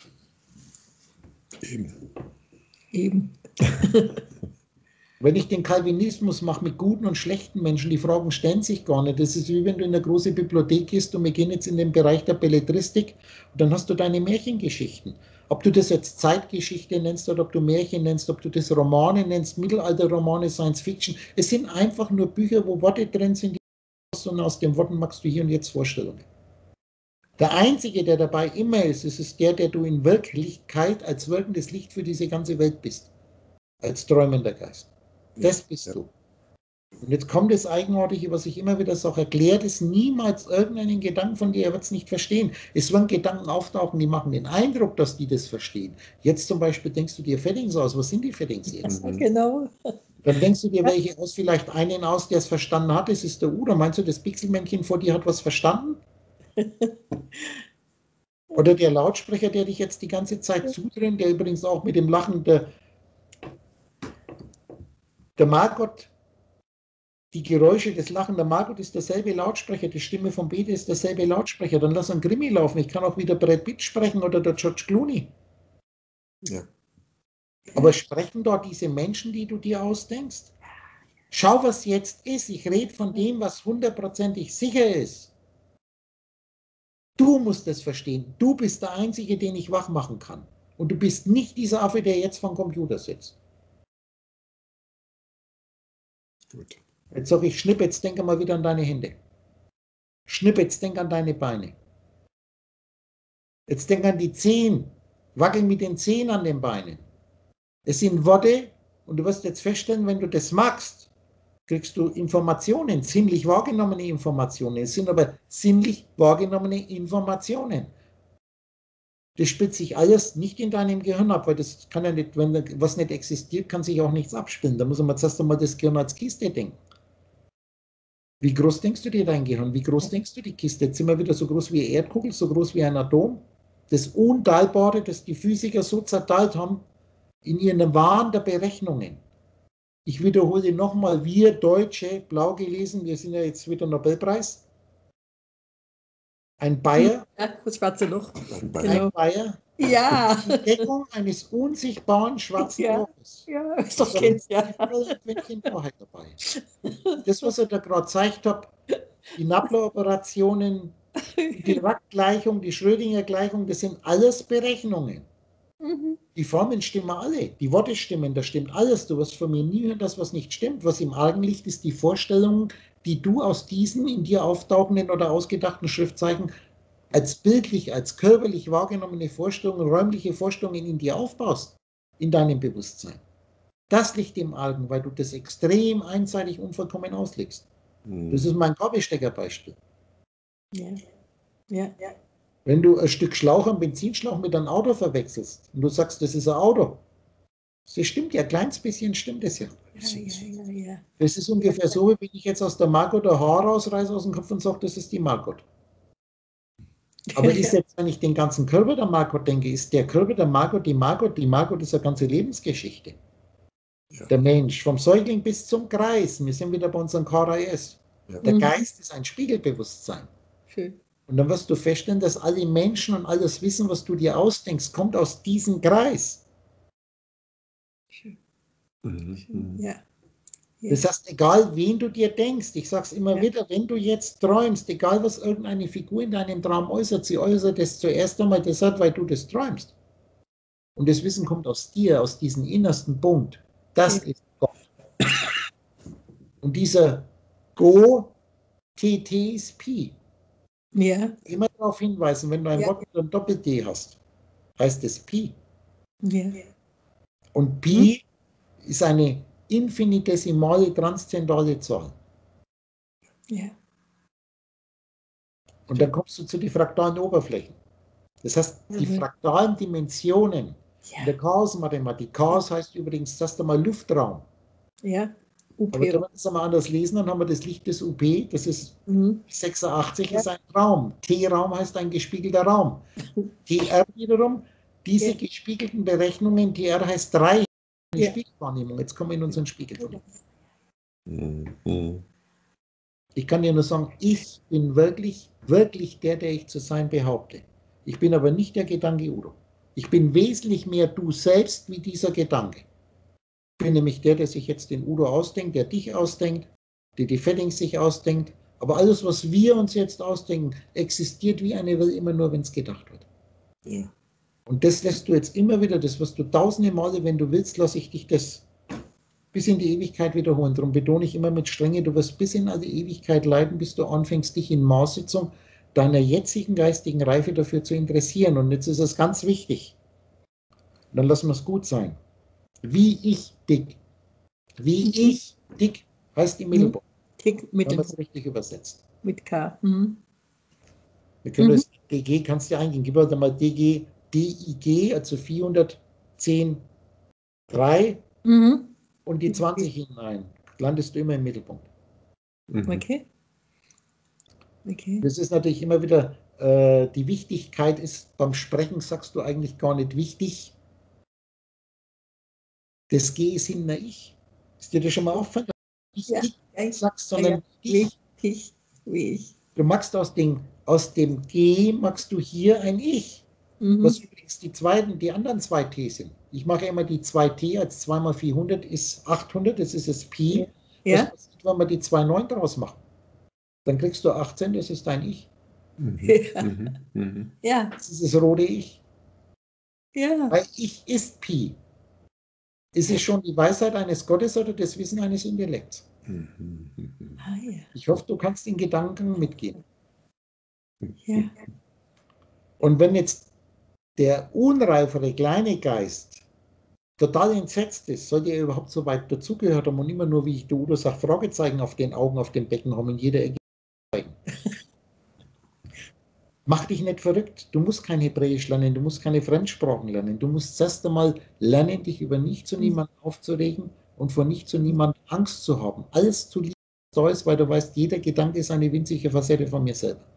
Eben. Wenn ich den Calvinismus mache mit guten und schlechten Menschen, die Fragen stellen sich gar nicht. Das ist wie wenn du in eine große Bibliothek gehst und wir gehen jetzt in den Bereich der Belletristik und dann hast du deine Märchengeschichten. Ob du das jetzt Zeitgeschichte nennst oder ob du Märchen nennst, ob du das Romane nennst, Mittelalterromane, Science Fiction. Es sind einfach nur Bücher, wo Worte drin sind, und aus den Worten machst du hier und jetzt Vorstellungen. Der Einzige, der dabei immer ist, ist der du in Wirklichkeit als wirkendes Licht für diese ganze Welt bist. Als träumender Geist. Das bist du. Und jetzt kommt das Eigenartige, was ich immer wieder sage, erklärt es niemals irgendeinen Gedanken von dir, er wird es nicht verstehen. Es werden Gedanken auftauchen, die machen den Eindruck, dass die das verstehen. Jetzt zum Beispiel denkst du dir Feddings aus. Was sind die Feddings jetzt? Genau. Dann denkst du dir welche aus, vielleicht einen aus, der es verstanden hat, das ist der Udo. Meinst du, das Pixelmännchen vor dir hat was verstanden? Oder der Lautsprecher, der dich jetzt die ganze Zeit zudreht, der übrigens auch mit dem Lachen der Margot, die Geräusche des Lachen der Margot ist derselbe Lautsprecher, die Stimme von Bede ist derselbe Lautsprecher. Dann lass einen Krimi laufen. Ich kann auch wieder Brad Pitt sprechen oder der George Clooney. Ja. Aber sprechen dort diese Menschen, die du dir ausdenkst? Schau, was jetzt ist. Ich rede von dem, was hundertprozentig sicher ist. Du musst es verstehen. Du bist der Einzige, den ich wach machen kann. Und du bist nicht dieser Affe, der jetzt vom Computer sitzt. Gut. Jetzt sage ich, Schnipp, jetzt denk mal wieder an deine Hände. Schnipp, jetzt denk an deine Beine. Jetzt denk an die Zehen. Wackel mit den Zehen an den Beinen. Es sind Worte und du wirst jetzt feststellen, wenn du das magst, kriegst du Informationen, sinnlich wahrgenommene Informationen. Es sind aber sinnlich wahrgenommene Informationen. Das spielt sich alles nicht in deinem Gehirn ab, weil das kann ja nicht, wenn was nicht existiert, kann sich auch nichts abspielen. Da muss man zuerst einmal das Gehirn als Kiste denken. Wie groß denkst du dir dein Gehirn? Wie groß denkst du die Kiste? Jetzt sind wir wieder so groß wie eine Erdkugel, so groß wie ein Atom. Das Unteilbare, das die Physiker so zerteilt haben in ihren Wahn der Berechnungen. Ich wiederhole nochmal, wir Deutsche, blau gelesen, wir sind ja jetzt wieder Nobelpreis. Ein Bayer. Ja, das schwarze Loch. Ein Genau. Ein Bayer. Ja. Die Deckung eines unsichtbaren schwarzen Ja. Loches. Ja, ist doch kennt's, ja. Quäntchen Wahrheit dabei. Das, was ich da gerade gezeigt habe, die Nappler-Operationen, die Dirac-Gleichung, die Schrödinger-Gleichung, das sind alles Berechnungen. Mhm. Die Formeln stimmen alle, die Worte stimmen, da stimmt alles. Du wirst von mir nie hören, das, was nicht stimmt. Was im Argen liegt, ist die Vorstellung, die du aus diesen in dir auftauchenden oder ausgedachten Schriftzeichen als bildlich, als körperlich wahrgenommene Vorstellungen, räumliche Vorstellungen in dir aufbaust, in deinem Bewusstsein. Das liegt im Argen, weil du das extrem einseitig unvollkommen auslegst. Das ist mein Kabelsteckerbeispiel. Ja. Ja. Ja. Wenn du ein Stück Schlauch, einen Benzinschlauch mit einem Auto verwechselst und du sagst, das ist ein Auto, das stimmt ja, ein kleines bisschen stimmt es ja. Ja. Das ist ungefähr so, wie wenn ich jetzt aus der Margot ein Haar rausreiße aus dem Kopf und sage, das ist die Margot. Aber ist jetzt, wenn ich den ganzen Körper der Margot denke, ist der Körper der Margot die Margot? Die Margot ist eine ganze Lebensgeschichte. Ja. Der Mensch, vom Säugling bis zum Kreis, wir sind wieder bei unserem KRS. Ja. Der Geist ist ein Spiegelbewusstsein. Schön. Und dann wirst du feststellen, dass alle Menschen und alles Wissen, was du dir ausdenkst, kommt aus diesem Kreis. Schön. Mhm. Ja. Das heißt, egal wen du dir denkst, ich sage es immer wieder, wenn du jetzt träumst, egal was irgendeine Figur in deinem Traum äußert, sie äußert es zuerst einmal deshalb, weil du das träumst. Und das Wissen kommt aus dir, aus diesem innersten Punkt. Das ist Gott. Und dieser Go, TT ist Pi. Ja. Immer darauf hinweisen, wenn du ein Wort mit einem Doppel-T hast, heißt es Pi. Ja. Und Pi ist eine infinitesimale transzendentale Zahl. Ja. Und dann kommst du zu den fraktalen Oberflächen. Das heißt, die fraktalen Dimensionen in der Chaosmathematik. Chaos heißt übrigens erst einmal Luftraum. Ja. UP. Aber wenn wir das einmal anders lesen, dann haben wir das Licht des UP, das ist 86, ist ein Raum. T-Raum heißt ein gespiegelter Raum. TR wiederum, diese gespiegelten Berechnungen, TR heißt 3, eine Spiegelwahrnehmung. Jetzt kommen wir in unseren Spiegel. Ich kann dir nur sagen, ich bin wirklich, wirklich der ich zu sein behaupte. Ich bin aber nicht der Gedanke Udo. Ich bin wesentlich mehr du selbst wie dieser Gedanke. Ich bin nämlich der sich jetzt den Udo ausdenkt, der dich ausdenkt, der die Feddings sich ausdenkt. Aber alles, was wir uns jetzt ausdenken, existiert wie eine Welt immer nur, wenn es gedacht wird. Ja. Und das lässt du jetzt immer wieder, das wirst du tausende Male, wenn du willst, lasse ich dich das bis in die Ewigkeit wiederholen. Darum betone ich immer mit Strenge, du wirst bis in alle Ewigkeit leiden, bis du anfängst, dich in Maßsitzung deiner jetzigen geistigen Reife dafür zu interessieren. Und jetzt ist es ganz wichtig. Dann lassen wir es gut sein. Wie ich dick. Wie ich dick heißt im Mittelpunkt. Dick mit wenn dem man es richtig übersetzt. Mit K. Mhm. Wir können das DG, kannst du eingehen. Gib halt mal DG, DIG, also 410, 3 und die 20 hinein. Landest du immer im Mittelpunkt. Okay. Das ist natürlich immer wieder die Wichtigkeit ist, beim Sprechen sagst du eigentlich gar nicht wichtig. Das G ist hinter Ich. Ist dir das schon mal aufgefallen? Nicht ich sagst, sondern ich. Wie ich. Du machst aus dem G machst du hier ein Ich. Was übrigens die anderen zwei T sind. Ich mache immer die 2T als 2 mal 400 ist 800, das ist das Pi. Ja. Was passiert, wenn wir die 2 9 draus machen? Dann kriegst du 18, das ist dein Ich. Ja. Das ist das rote Ich. Ja. Weil Ich ist Pi. Ist es schon die Weisheit eines Gottes oder das Wissen eines Intellekts? Ah, ja. Ich hoffe, du kannst in Gedanken mitgehen. Ja. Und wenn jetzt der unreifere kleine Geist total entsetzt ist, sollte er überhaupt so weit dazugehört haben und immer nur, wie ich der Udo sagt, Fragezeichen auf den Augen, auf dem Becken haben, in jeder Ecke zeigen. Mach dich nicht verrückt. Du musst kein Hebräisch lernen, du musst keine Fremdsprachen lernen. Du musst erst einmal lernen, dich über nichts und niemanden aufzuregen und vor nichts und niemandem Angst zu haben. Alles zu lieben, was da ist, weil du weißt, jeder Gedanke ist eine winzige Facette von mir selber.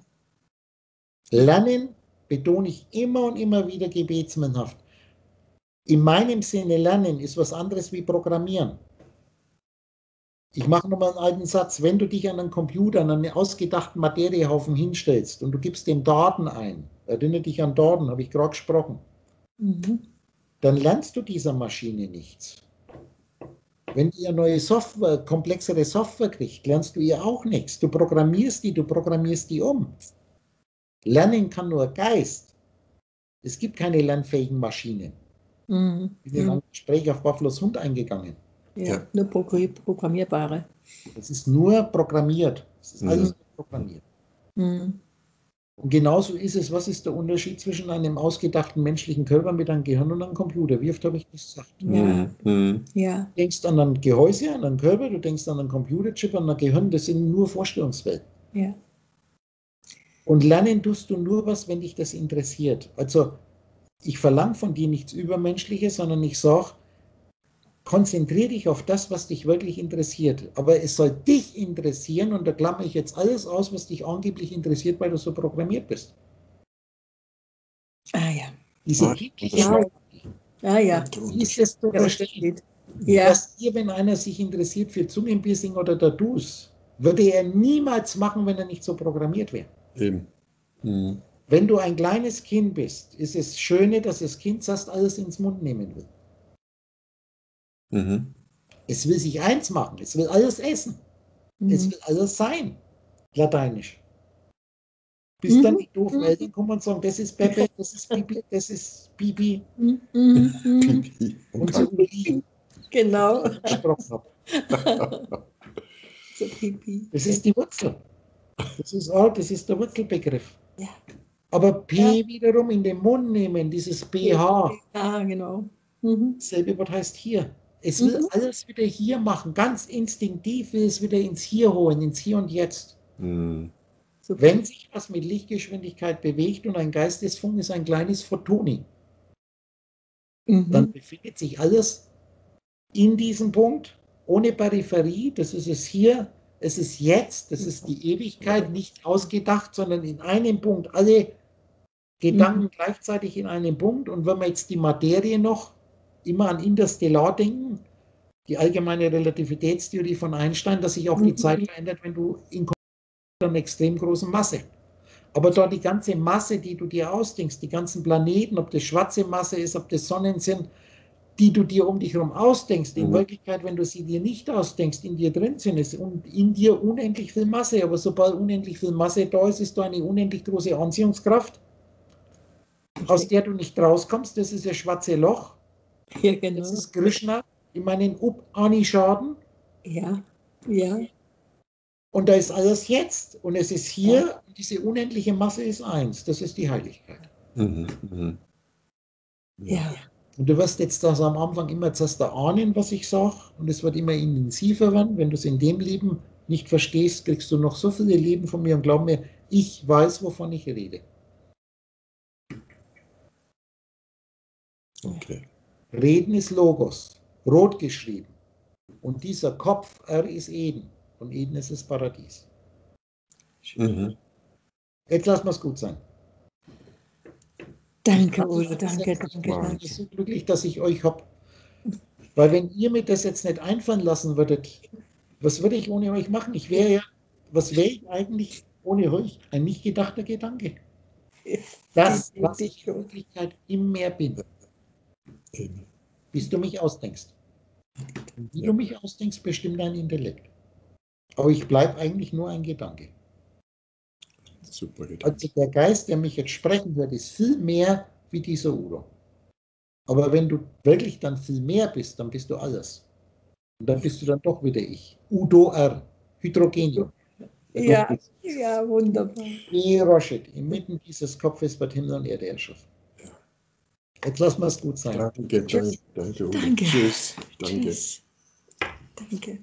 Lernen betone ich immer und immer wieder gebetsmannhaft. In meinem Sinne lernen ist was anderes wie programmieren. Ich mache nochmal einen alten Satz. Wenn du dich an einen Computer, an einen ausgedachten Materiehaufen hinstellst und du gibst dem Daten ein, erinnere dich an Daten, habe ich gerade gesprochen, dann lernst du dieser Maschine nichts. Wenn die eine neue Software, komplexere Software kriegt, lernst du ihr auch nichts. Du programmierst die um. Lernen kann nur Geist. Es gibt keine lernfähigen Maschinen. Ich bin in ein Gespräch auf Buffalo's Hund eingegangen. Ja, nur programmierbare. Es ist nur programmiert. Es ist alles programmiert. Und genauso ist es, was ist der Unterschied zwischen einem ausgedachten menschlichen Körper mit einem Gehirn und einem Computer? Wie oft habe ich das gesagt? Ja. Du denkst an ein Gehäuse, an einen Körper, du denkst an einen Computerchip, an ein Gehirn, das sind nur Vorstellungswelten. Ja. Und lernen tust du nur was, wenn dich das interessiert. Also ich verlange von dir nichts Übermenschliches, sondern ich sage, konzentriere dich auf das, was dich wirklich interessiert. Aber es soll dich interessieren und da klammere ich jetzt alles aus, was dich angeblich interessiert, weil du so programmiert bist. Ah ja. Diese kindliche wie ist das zu verstehen? Ja. Dass ihr, wenn einer sich interessiert für Zungenpiercing oder Tattoos, würde er niemals machen, wenn er nicht so programmiert wäre. Eben. Wenn du ein kleines Kind bist, ist es Schöne, dass das Kind fast alles ins Mund nehmen will. Es will sich eins machen, es will alles essen. Es will alles sein. Lateinisch. Bis dann die doofen Eltern kommen und sagen, das ist Pepe, das ist Pipi, das ist Pipi. Pipi. Und so Uli. Genau. Gesprochen habe. So Pipi. Das ist die Wurzel. Das ist der Wurzelbegriff. Ja. Aber P wiederum in den Mund nehmen, dieses BH. Ja, genau. Dasselbe Wort heißt hier. Es will alles wieder hier machen. Ganz instinktiv will es wieder ins Hier holen, ins Hier und Jetzt. Wenn sich was mit Lichtgeschwindigkeit bewegt und ein Geistesfunken ist ein kleines Photoni, dann befindet sich alles in diesem Punkt, ohne Peripherie. Das ist es hier, es ist jetzt, das ist die Ewigkeit, nicht ausgedacht, sondern in einem Punkt. Alle Gedanken gleichzeitig in einem Punkt. Und wenn wir jetzt die Materie noch immer an Interstellar denken, die allgemeine Relativitätstheorie von Einstein, dass sich auch die Zeit verändert, wenn du in einer extrem großen Masse. Aber da die ganze Masse, die du dir ausdenkst, die ganzen Planeten, ob das schwarze Masse ist, ob das Sonnen sind, die du dir um dich herum ausdenkst, in Wirklichkeit, wenn du sie dir nicht ausdenkst, in dir drin sind, ist in dir unendlich viel Masse. Aber sobald unendlich viel Masse da ist, ist da eine unendlich große Anziehungskraft, aus der du nicht rauskommst. Das ist das schwarze Loch. Ja, genau. Das ist Krishna in meinen Upanishaden. Ja. Und da ist alles jetzt. Und es ist hier, und diese unendliche Masse ist eins. Das ist die Heiligkeit. Ja. Und du wirst jetzt das am Anfang immer zuerst ahnen, was ich sage. Und es wird immer intensiver werden. Wenn du es in dem Leben nicht verstehst, kriegst du noch so viele Leben von mir. Und glaub mir, ich weiß, wovon ich rede. Okay. Reden ist Logos, rot geschrieben. Und dieser Kopf, R ist Eden. Und Eden ist das Paradies. Jetzt lassen wir es gut sein. Danke, Udo, danke. Ich bin so glücklich, dass ich euch habe. Weil wenn ihr mir das jetzt nicht einfallen lassen würdet, was würde ich ohne euch machen? Was wäre ich eigentlich ohne euch? Ein nicht gedachter Gedanke. Das, was ich in Wirklichkeit im Meer bin. Bis du mich ausdenkst. Wie du mich ausdenkst, bestimmt dein Intellekt. Aber ich bleibe eigentlich nur ein Gedanke. Super Gedanke. Also der Geist, der mich jetzt sprechen hört, ist viel mehr wie dieser Udo. Aber wenn du wirklich dann viel mehr bist, dann bist du alles. Und dann bist du dann doch wieder ich. Udo R. Hydrogenium. Ja, wunderbar. Roschet, inmitten dieses Kopfes wird Himmel und Erde erschaffen. Jetzt lassen wir es gut sein. Danke, Udo. Danke. Tschüss. Danke. Tschüss. Danke.